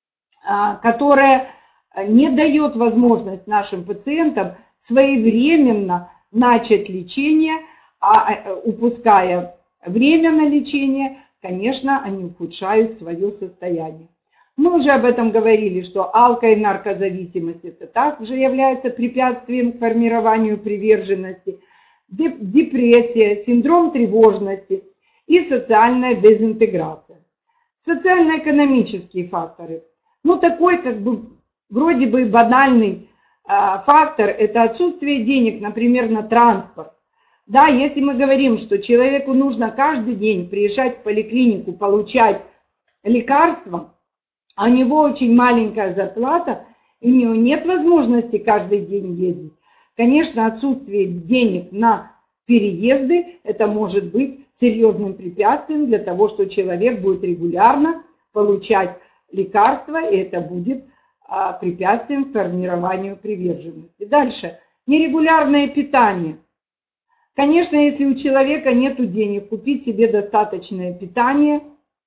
которое не дает возможность нашим пациентам своевременно начать лечение, а упуская время на лечение, конечно, они ухудшают свое состояние. Мы уже об этом говорили, что алко- и наркозависимость это также является препятствием к формированию приверженности, депрессия, синдром тревожности и социальная дезинтеграция. Социально-экономические факторы. Ну, такой как бы вроде бы банальный а, фактор – это отсутствие денег, например, на транспорт. Да, если мы говорим, что человеку нужно каждый день приезжать в поликлинику, получать лекарства, а у него очень маленькая зарплата, и у него нет возможности каждый день ездить, конечно, отсутствие денег на переезды, это может быть серьезным препятствием для того, что человек будет регулярно получать лекарства, и это будет а, препятствием к формированию приверженности. Дальше. Нерегулярное питание. Конечно, если у человека нет денег купить себе достаточное питание,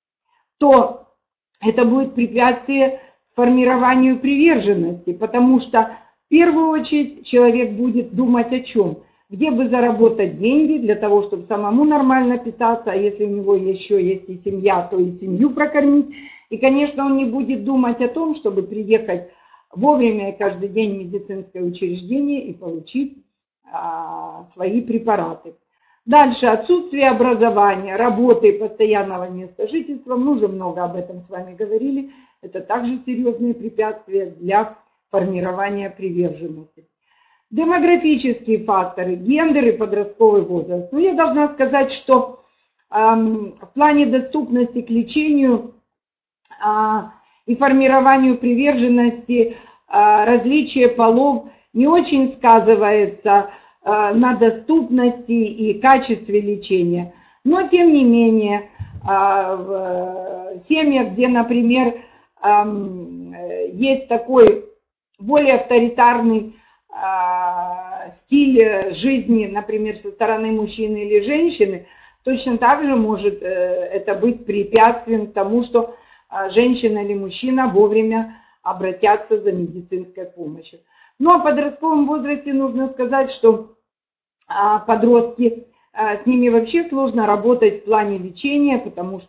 то это будет препятствие формированию приверженности, потому что в первую очередь человек будет думать о чем? Где бы заработать деньги для того, чтобы самому нормально питаться, а если у него еще есть и семья, то и семью прокормить. И, конечно, он не будет думать о том, чтобы приехать вовремя и каждый день в медицинское учреждение и получить а, свои препараты. Дальше, отсутствие образования, работы и постоянного места жительства. Мы уже много об этом с вами говорили. Это также серьезные препятствия для формирования приверженности. Демографические факторы, гендер и подростковый возраст. Ну, я должна сказать, что э, в плане доступности к лечению э, и формированию приверженности э, различие полов не очень сказывается э, на доступности и качестве лечения. Но, тем не менее, э, в семьях, где, например, э, есть такой более авторитарный стиль жизни, например, со стороны мужчины или женщины, точно так же может это быть препятствием к тому, что женщина или мужчина вовремя обратятся за медицинской помощью. Ну, а в подростковом возрасте нужно сказать, что подростки, с ними вообще сложно работать в плане лечения, потому что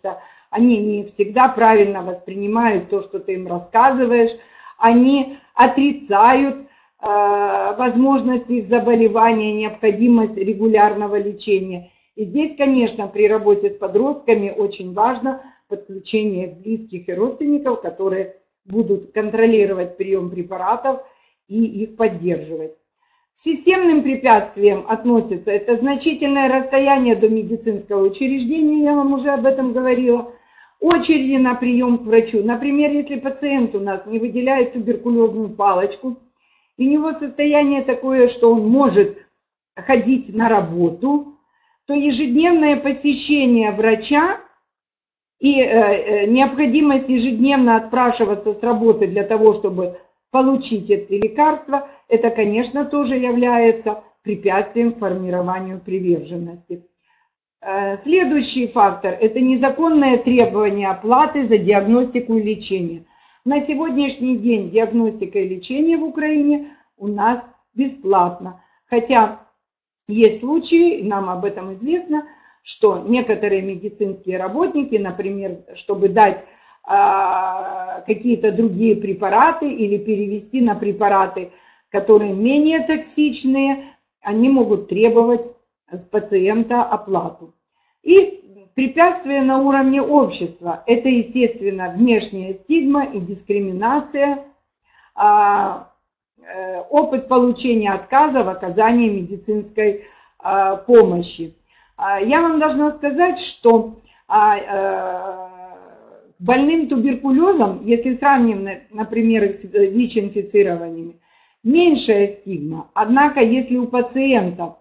они не всегда правильно воспринимают то, что ты им рассказываешь, они отрицают э, возможность их заболевания, необходимость регулярного лечения. И здесь, конечно, при работе с подростками очень важно подключение близких и родственников, которые будут контролировать прием препаратов и их поддерживать. К системным препятствиям относится это значительное расстояние до медицинского учреждения, я вам уже об этом говорила, очереди на прием к врачу. Например, если пациент у нас не выделяет туберкулезную палочку, и у него состояние такое, что он может ходить на работу, то ежедневное посещение врача и э, необходимость ежедневно отпрашиваться с работы для того, чтобы получить это лекарство, это, конечно, тоже является препятствием к формированию приверженности. Следующий фактор – это незаконное требование оплаты за диагностику и лечение. На сегодняшний день диагностика и лечение в Украине у нас бесплатно. Хотя есть случаи, нам об этом известно, что некоторые медицинские работники, например, чтобы дать а, какие-то другие препараты или перевести на препараты, которые менее токсичные, они могут требовать с пациента оплату. И препятствия на уровне общества – это, естественно, внешняя стигма и дискриминация, а, э, опыт получения отказа в оказании медицинской а, помощи. Я вам должна сказать, что больным туберкулезом, если сравним, например, с ВИЧ-инфицированными, меньшая стигма. Однако, если у пациента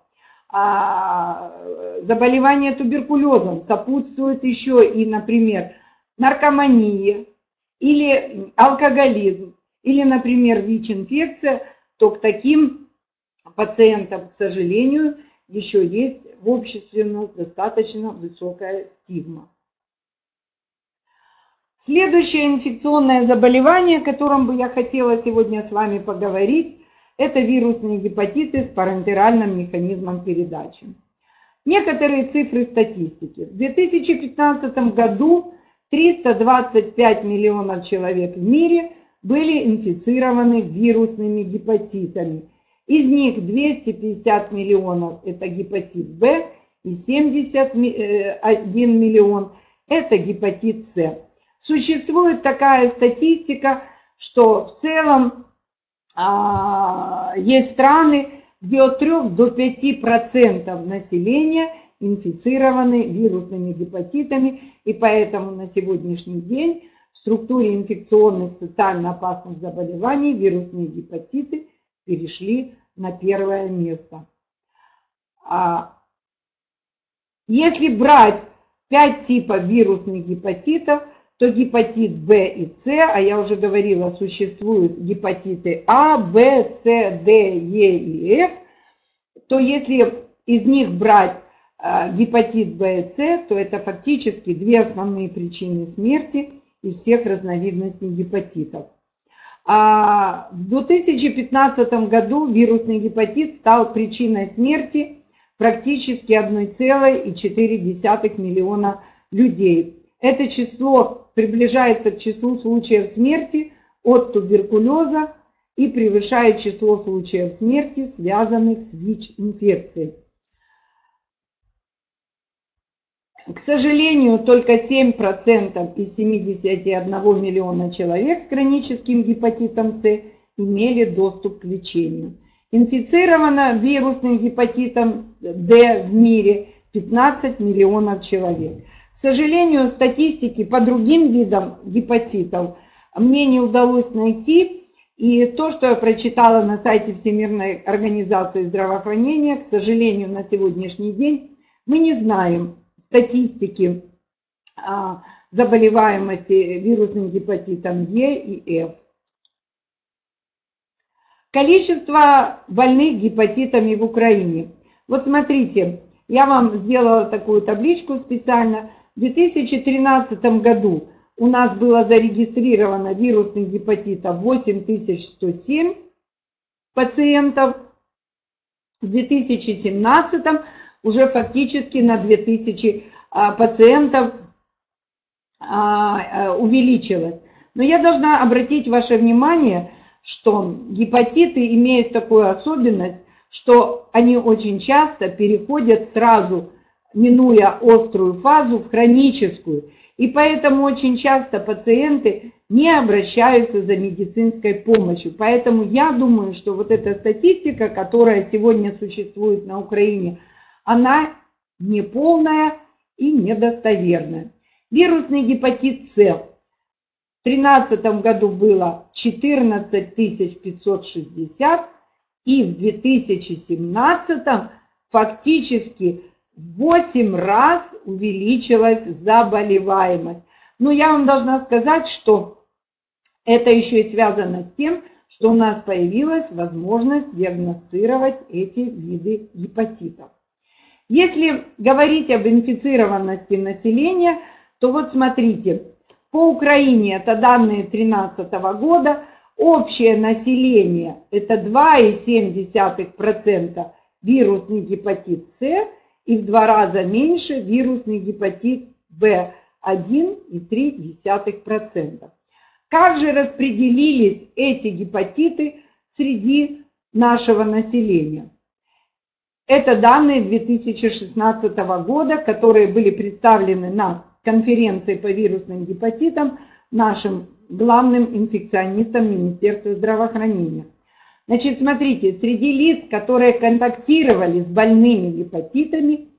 заболевание туберкулезом сопутствует еще и, например, наркомания или алкоголизм, или, например, ВИЧ-инфекция, то к таким пациентам, к сожалению, еще есть в обществе достаточно высокая стигма. Следующее инфекционное заболевание, о котором бы я хотела сегодня с вами поговорить, это вирусные гепатиты с парентеральным механизмом передачи. Некоторые цифры статистики. В две тысячи пятнадцатом году триста двадцать пять миллионов человек в мире были инфицированы вирусными гепатитами. Из них двести пятьдесят миллионов это гепатит В и семьдесят один миллион это гепатит С. Существует такая статистика, что в целом а, есть страны, где от трёх до пяти процентов населения инфицированы вирусными гепатитами, и поэтому на сегодняшний день в структуре инфекционных социально опасных заболеваний вирусные гепатиты перешли на первое место. Если брать пять типов вирусных гепатитов, то гепатит В и С, а я уже говорила, существуют гепатиты А, В, С, Д, Е и Ф, то если из них брать гепатит В и С, то это фактически две основные причины смерти из всех разновидностей гепатитов. А в две тысячи пятнадцатом году вирусный гепатит стал причиной смерти практически одна целая четыре десятых миллиона людей. Это число приближается к числу случаев смерти от туберкулеза и превышает число случаев смерти, связанных с ВИЧ-инфекцией. К сожалению, только семь процентов из семидесяти одного миллиона человек с хроническим гепатитом С имели доступ к лечению. Инфицировано вирусным гепатитом Д в мире пятнадцать миллионов человек. К сожалению, статистики по другим видам гепатитов мне не удалось найти. И то, что я прочитала на сайте Всемирной организации здравоохранения, к сожалению, на сегодняшний день мы не знаем статистики заболеваемости вирусным гепатитом Е и Ф. Количество больных гепатитами в Украине. Вот смотрите, я вам сделала такую табличку специально. В две тысячи тринадцатом году у нас было зарегистрировано вирусных гепатитов восемь тысяч сто семь пациентов. В две тысячи семнадцатом уже фактически на две тысячи пациентов увеличилась. Но я должна обратить ваше внимание, что гепатиты имеют такую особенность, что они очень часто переходят сразу, минуя острую фазу, в хроническую. И поэтому очень часто пациенты не обращаются за медицинской помощью. Поэтому я думаю, что вот эта статистика, которая сегодня существует на Украине, она неполная и недостоверная. Вирусный гепатит С. В две тысячи тринадцатом году было четырнадцать тысяч пятьсот шестьдесят, и в две тысячи семнадцатом фактически в восемь раз увеличилась заболеваемость. Но я вам должна сказать, что это еще и связано с тем, что у нас появилась возможность диагностировать эти виды гепатитов. Если говорить об инфицированности населения, то вот смотрите, по Украине, это данные две тысячи тринадцатого года, общее население это два и семь десятых процента вирусный гепатит С и в два раза меньше вирусный гепатит В один и три десятых процента. Как же распределились эти гепатиты среди нашего населения? Это данные две тысячи шестнадцатого года, которые были представлены на конференции по вирусным гепатитам нашим главным инфекционистом Министерства здравоохранения. Значит, смотрите, среди лиц, которые контактировали с больными гепатитами,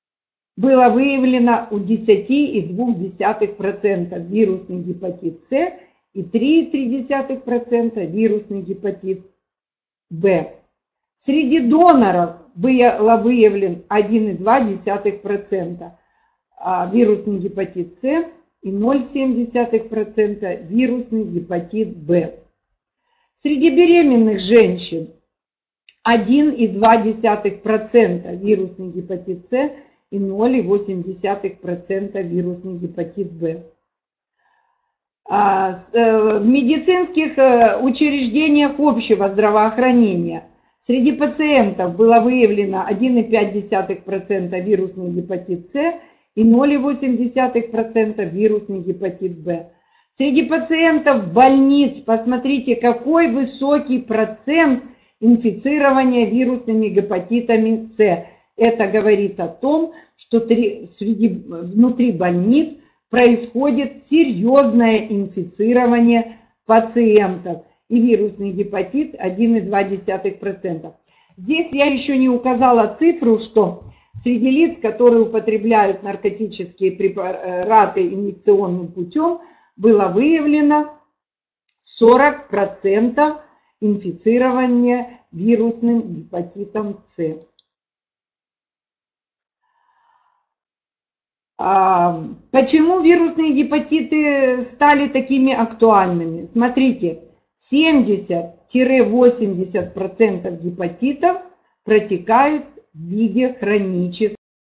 было выявлено у десяти и двух десятых процента вирусный гепатит С и три и три десятых процента вирусный гепатит В. Среди доноров было выявлен один и два десятых процента вирусный гепатит С и ноль целых семь десятых процента вирусный гепатит В. Среди беременных женщин один и два десятых процента вирусный гепатит С и ноль целых восемь десятых процента вирусный гепатит В. В медицинских учреждениях общего здравоохранения среди пациентов было выявлено один и пять десятых процента вирусный гепатит С и ноль целых восемь десятых процента вирусный гепатит В. Среди пациентов больниц, посмотрите, какой высокий процент инфицирования вирусными гепатитами С. Это говорит о том, что среди, внутри больниц происходит серьезное инфицирование пациентов. И вирусный гепатит один и два десятых процента. Здесь я еще не указала цифру, что среди лиц, которые употребляют наркотические препараты инъекционным путем, было выявлено сорок процентов инфицирования вирусным гепатитом С. Почему вирусные гепатиты стали такими актуальными? Смотрите, семьдесят-восемьдесят процентов гепатитов протекают в виде хронической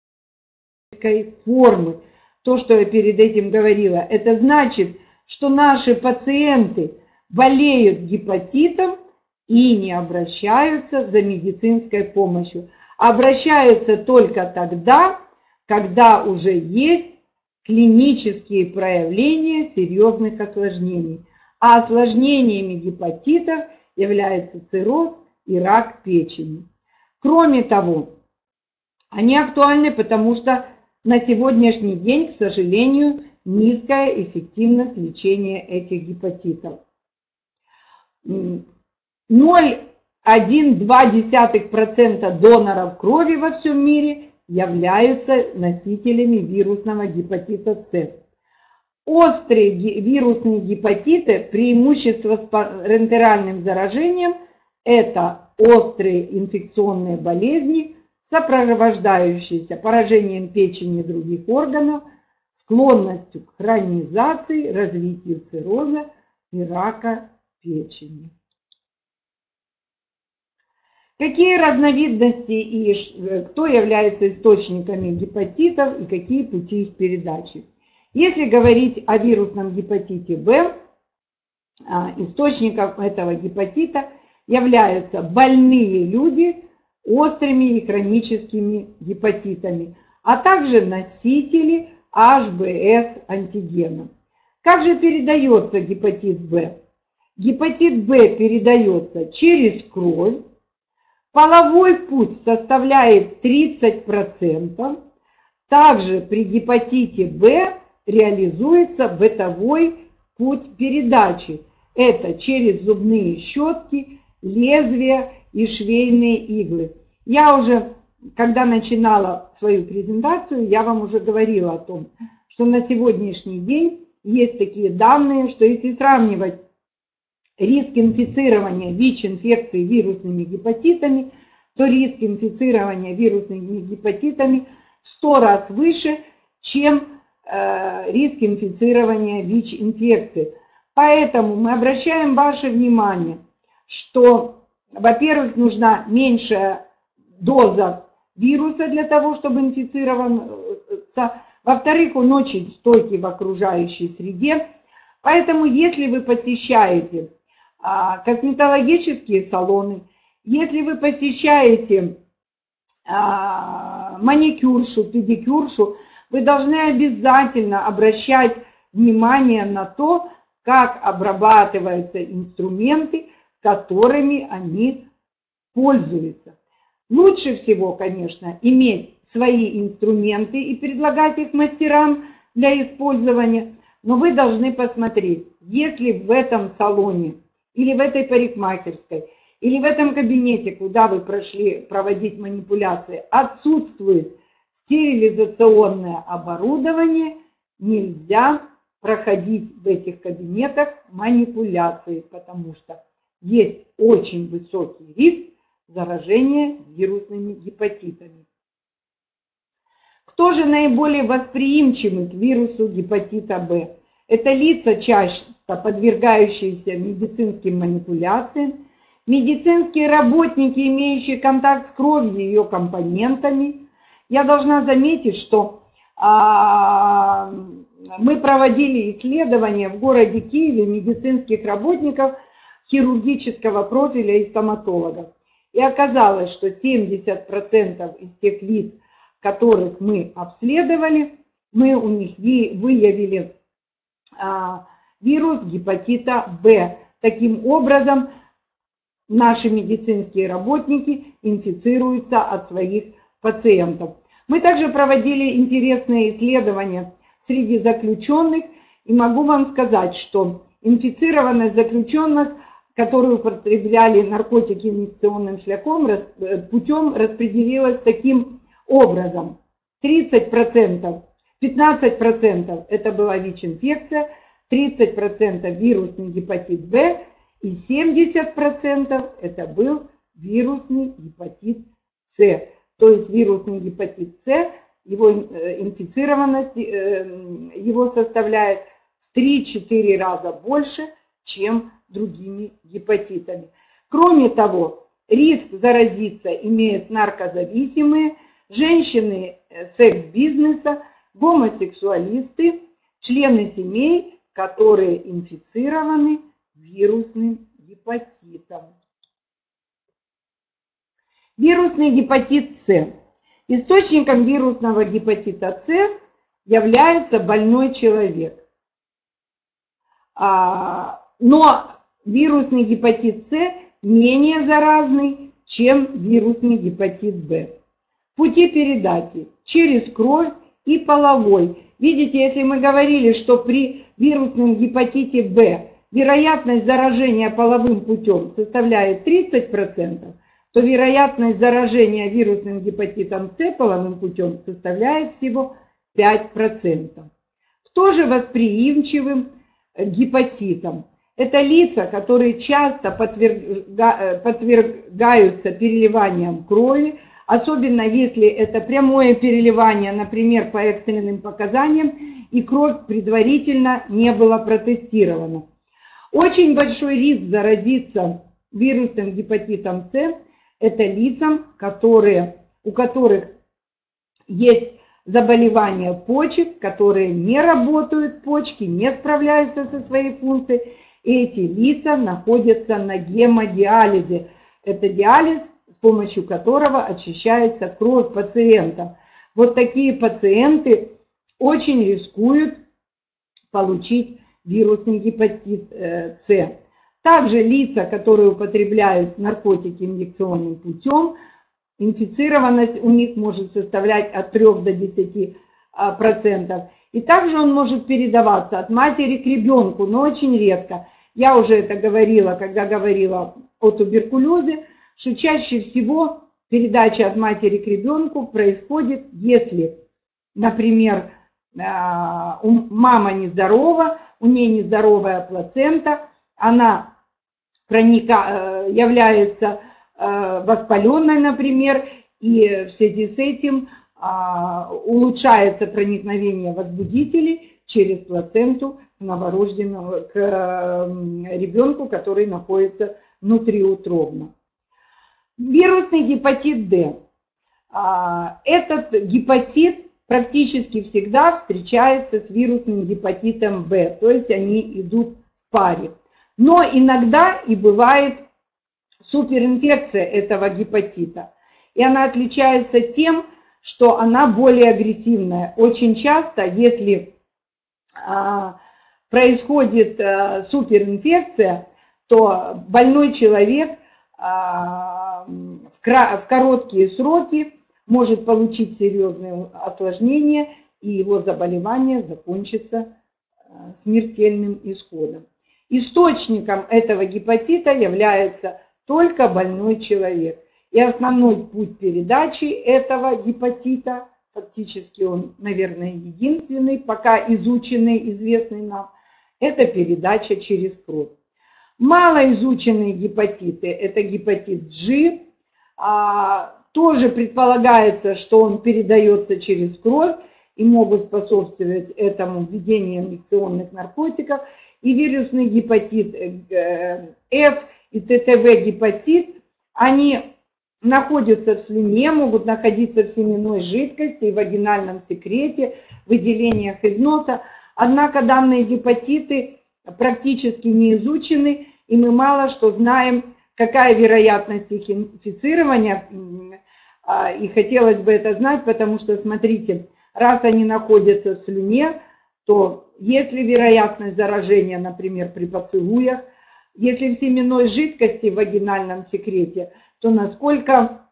формы. То, что я перед этим говорила, это значит, что наши пациенты болеют гепатитом и не обращаются за медицинской помощью. Обращаются только тогда, когда уже есть клинические проявления серьезных осложнений. А осложнениями гепатитов являются цирроз и рак печени. Кроме того, они актуальны, потому что на сегодняшний день, к сожалению, низкая эффективность лечения этих гепатитов. ноль целых одна десятых процента доноров крови во всем мире являются носителями вирусного гепатита С. Острые вирусные гепатиты, преимущество с парентеральным заражением, это острые инфекционные болезни, сопровождающиеся поражением печени и других органов, склонностью к хронизации, развитию цирроза и рака печени. Какие разновидности и кто является источниками гепатитов и какие пути их передачи? Если говорить о вирусном гепатите В, источником этого гепатита являются больные люди острыми и хроническими гепатитами, а также носители эйч бэ эс антигена. Как же передается гепатит В? Гепатит В передается через кровь. Половой путь составляет тридцать процентов. Также при гепатите В реализуется бытовой путь передачи. Это через зубные щетки, лезвия и швейные иглы. Я уже, когда начинала свою презентацию, я вам уже говорила о том, что на сегодняшний день есть такие данные, что если сравнивать риск инфицирования ВИЧ-инфекцией вирусными гепатитами, то риск инфицирования вирусными гепатитами в сто раз выше, чем э, риск инфицирования ВИЧ-инфекцией. Поэтому мы обращаем ваше внимание, что, во-первых, нужна меньшая доза вируса для того, чтобы инфицироваться. Во-вторых, он очень стойкий в окружающей среде. Поэтому, если вы посещаете косметологические салоны, если вы посещаете маникюршу, педикюршу, вы должны обязательно обращать внимание на то, как обрабатываются инструменты, которыми они пользуются. Лучше всего, конечно, иметь свои инструменты и предлагать их мастерам для использования, но вы должны посмотреть, если в этом салоне или в этой парикмахерской, или в этом кабинете, куда вы прошли проводить манипуляции, отсутствует стерилизационное оборудование, нельзя проходить в этих кабинетах манипуляции, потому что есть очень высокий риск заражения вирусными гепатитами. Кто же наиболее восприимчивы к вирусу гепатита В? Это лица, часто подвергающиеся медицинским манипуляциям, медицинские работники, имеющие контакт с кровью и ее компонентами. Я должна заметить, что а, мы проводили исследования в городе Киеве медицинских работников хирургического профиля и стоматологов. И оказалось, что семьдесят процентов из тех лиц, которых мы обследовали, мы у них выявили а, вирус гепатита В. Таким образом, наши медицинские работники инфицируются от своих пациентов. Мы также проводили интересные исследования среди заключенных, и могу вам сказать, что инфицированность заключенных, которые употребляли наркотики инъекционным шляком, путем распределилась таким образом. тридцать процентов, пятнадцать процентов это была ВИЧ-инфекция, тридцать процентов вирусный гепатит В и семьдесят процентов это был вирусный гепатит С. То есть вирусный гепатит С, его инфицированность его составляет в три-четыре раза больше, чем другими гепатитами. Кроме того, риск заразиться имеют наркозависимые, женщины секс-бизнеса, гомосексуалисты, члены семей, которые инфицированы вирусным гепатитом. Вирусный гепатит С. Источником вирусного гепатита С является больной человек. Но вирусный гепатит С менее заразный, чем вирусный гепатит В. Пути передачи через кровь и половой. Видите, если мы говорили, что при вирусном гепатите В вероятность заражения половым путем составляет тридцать процентов, то вероятность заражения вирусным гепатитом С половым путем составляет всего пять процентов. Кто же восприимчивым к гепатитам? Это лица, которые часто подвергаются переливаниям крови, особенно если это прямое переливание, например, по экстренным показаниям, и кровь предварительно не была протестирована. Очень большой риск заразиться вирусным гепатитом С – это лицам, которые, у которых есть заболевания почек, которые не работают, почки не справляются со своей функцией. И эти лица находятся на гемодиализе. Это диализ, с помощью которого очищается кровь пациента. Вот такие пациенты очень рискуют получить вирусный гепатит С. Также лица, которые употребляют наркотики инъекционным путем, инфицированность у них может составлять от трёх до десяти процентов. И также он может передаваться от матери к ребенку, но очень редко. Я уже это говорила, когда говорила о туберкулезе, что чаще всего передача от матери к ребенку происходит, если, например, мама нездорова, у нее нездоровая плацента, она проника, является воспаленной, например, и в связи с этим улучшается проникновение возбудителей через плаценту новорожденного к ребенку, который находится внутриутробно. Вирусный гепатит Д. Этот гепатит практически всегда встречается с вирусным гепатитом В, то есть они идут в паре. Но иногда и бывает суперинфекция этого гепатита. И она отличается тем, что она более агрессивная. Очень часто, если а, происходит а, суперинфекция, то больной человек а, в, в короткие сроки может получить серьезные осложнения, и его заболевание закончится а, смертельным исходом. Источником этого гепатита является только больной человек. И основной путь передачи этого гепатита, фактически он, наверное, единственный, пока изученный, известный нам, это передача через кровь. Малоизученные гепатиты, это гепатит G, а, тоже предполагается, что он передается через кровь и могут способствовать этому введению инъекционных наркотиков. И вирусный гепатит F и Т Т В гепатит, они находятся в слюне, могут находиться в семенной жидкости и вагинальном секрете, выделениях из носа. Однако данные гепатиты практически не изучены, и мы мало что знаем, какая вероятность их инфицирования. И хотелось бы это знать, потому что, смотрите, раз они находятся в слюне, то есть ли вероятность заражения, например, при поцелуях, если в семенной жидкости в вагинальном секрете, то насколько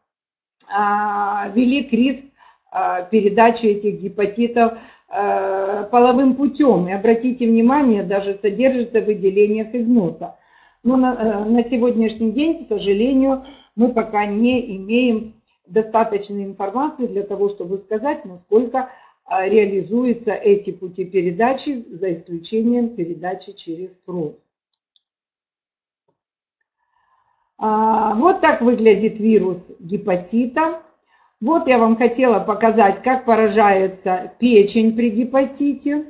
а, велик риск а, передачи этих гепатитов а, половым путем. И обратите внимание, даже содержится в выделениях из носа. Но на, на сегодняшний день, к сожалению, мы пока не имеем достаточной информации для того, чтобы сказать, насколько а, реализуются эти пути передачи, за исключением передачи через кровь. Вот так выглядит вирус гепатита. Вот я вам хотела показать, как поражается печень при гепатите.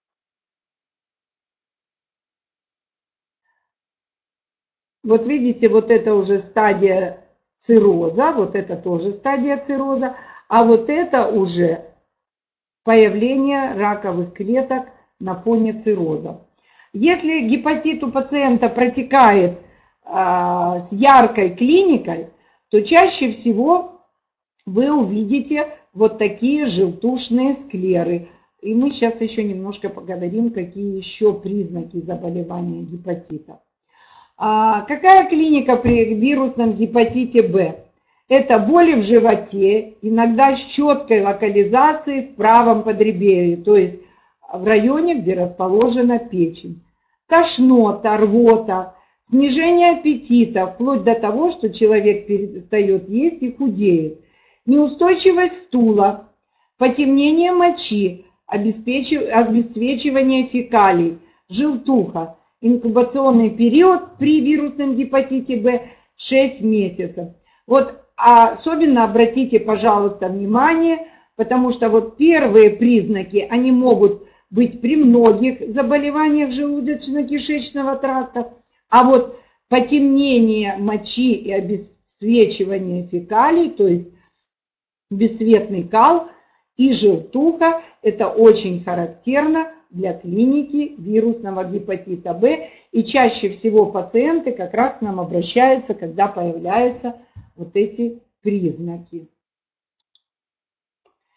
Вот видите, вот это уже стадия цирроза, вот это тоже стадия цирроза, а вот это уже появление раковых клеток на фоне цирроза. Если гепатит у пациента протекает с яркой клиникой, то чаще всего вы увидите вот такие желтушные склеры. И мы сейчас еще немножко поговорим, какие еще признаки заболевания гепатита. А какая клиника при вирусном гепатите Б? Это боли в животе, иногда с четкой локализацией в правом подреберье, то есть в районе, где расположена печень. Тошнота, рвота, снижение аппетита, вплоть до того, что человек перестает есть и худеет. Неустойчивость стула, потемнение мочи, обесцвечивание фекалий, желтуха. Инкубационный период при вирусном гепатите Б шесть месяцев. Вот особенно обратите, пожалуйста, внимание, потому что вот первые признаки, они могут быть при многих заболеваниях желудочно-кишечного тракта. А вот потемнение мочи и обесцвечивание фекалий, то есть бесцветный кал и желтуха, это очень характерно для клиники вирусного гепатита Б. И чаще всего пациенты как раз к нам обращаются, когда появляются вот эти признаки.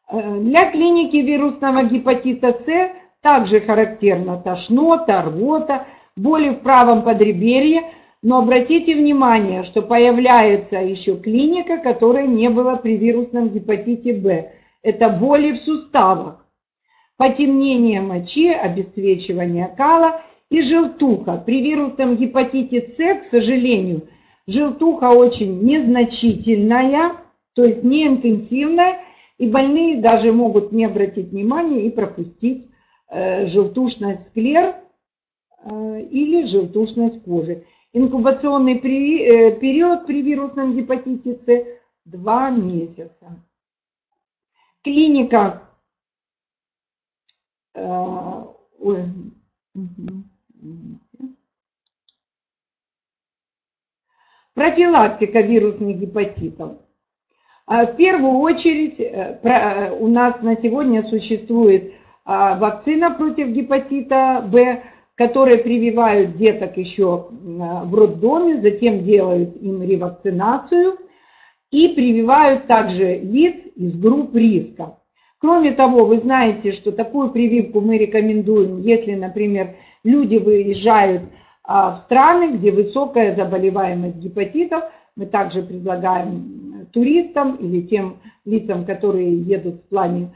Для клиники вирусного гепатита С также характерна тошнота, рвота, боли в правом подреберье, но обратите внимание, что появляется еще клиника, которой не было при вирусном гепатите Б. Это боли в суставах, потемнение мочи, обесцвечивание кала и желтуха. При вирусном гепатите С, к сожалению, желтуха очень незначительная, то есть не интенсивная, и больные даже могут не обратить внимания и пропустить э, желтушность склер э, или желтушность кожи. Инкубационный при, э, период при вирусном гепатите С два месяца. Клиника. Э, ой, угу. Профилактика вирусных гепатитов. В первую очередь у нас на сегодня существует вакцина против гепатита Б, которые прививают деток еще в роддоме, затем делают им ревакцинацию и прививают также лиц из групп риска. Кроме того, вы знаете, что такую прививку мы рекомендуем, если, например, люди выезжают в страны, где высокая заболеваемость гепатитов. Мы также предлагаем туристам или тем лицам, которые едут в плане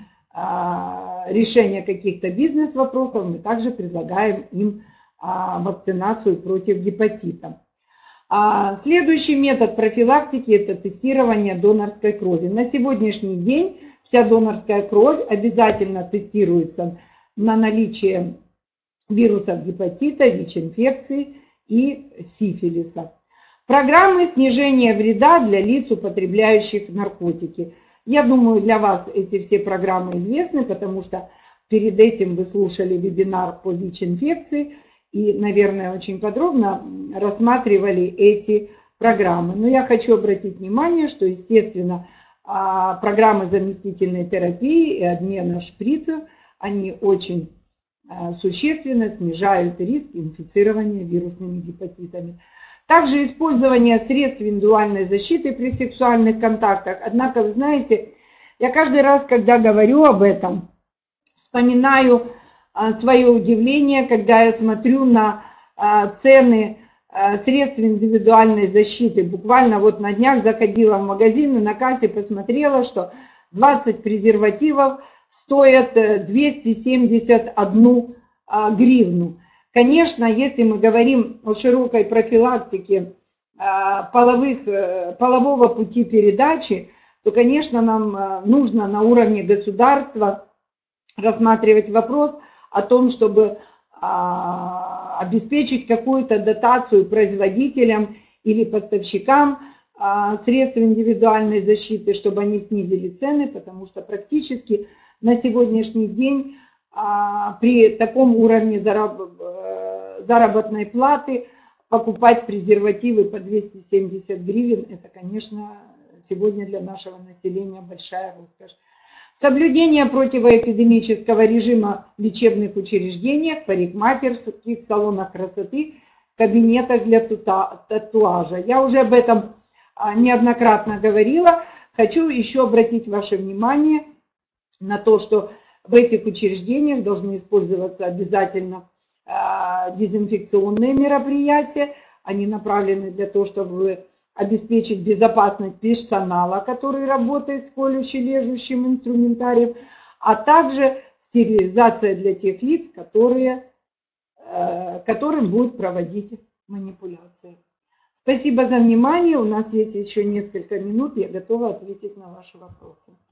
решения каких-то бизнес-вопросов, мы также предлагаем им вакцинацию против гепатита. Следующий метод профилактики – это тестирование донорской крови. На сегодняшний день вся донорская кровь обязательно тестируется на наличие вирусов гепатита, ВИЧ-инфекции и сифилиса. Программы снижения вреда для лиц, употребляющих наркотики. Я думаю, для вас эти все программы известны, потому что перед этим вы слушали вебинар по ВИЧ-инфекции и, наверное, очень подробно рассматривали эти программы. Но я хочу обратить внимание, что, естественно, программы заместительной терапии и обмена шприцев, они очень существенно снижают риск инфицирования вирусными гепатитами. Также использование средств индивидуальной защиты при сексуальных контактах. Однако, вы знаете, я каждый раз, когда говорю об этом, вспоминаю свое удивление, когда я смотрю на цены средств индивидуальной защиты. Буквально вот на днях заходила в магазин и на кассе посмотрела, что двадцать презервативов стоят двести семьдесят одну гривну. Конечно, если мы говорим о широкой профилактике половых, полового пути передачи, то, конечно, нам нужно на уровне государства рассматривать вопрос о том, чтобы обеспечить какую-то дотацию производителям или поставщикам средств индивидуальной защиты, чтобы они снизили цены, потому что практически на сегодняшний день при таком уровне заработной платы покупать презервативы по двести семьдесят гривен, это, конечно, сегодня для нашего населения большая роскошь. Соблюдение противоэпидемического режима в лечебных учреждениях, парикмахерских, салонах красоты, кабинетах для татуажа. Я уже об этом неоднократно говорила. Хочу еще обратить ваше внимание на то, что в этих учреждениях должны использоваться обязательно дезинфекционные мероприятия. Они направлены для того, чтобы обеспечить безопасность персонала, который работает с колюще-режущим инструментарием, а также стерилизация для тех лиц, которые, которым будут проводить манипуляции. Спасибо за внимание. У нас есть еще несколько минут. Я готова ответить на ваши вопросы.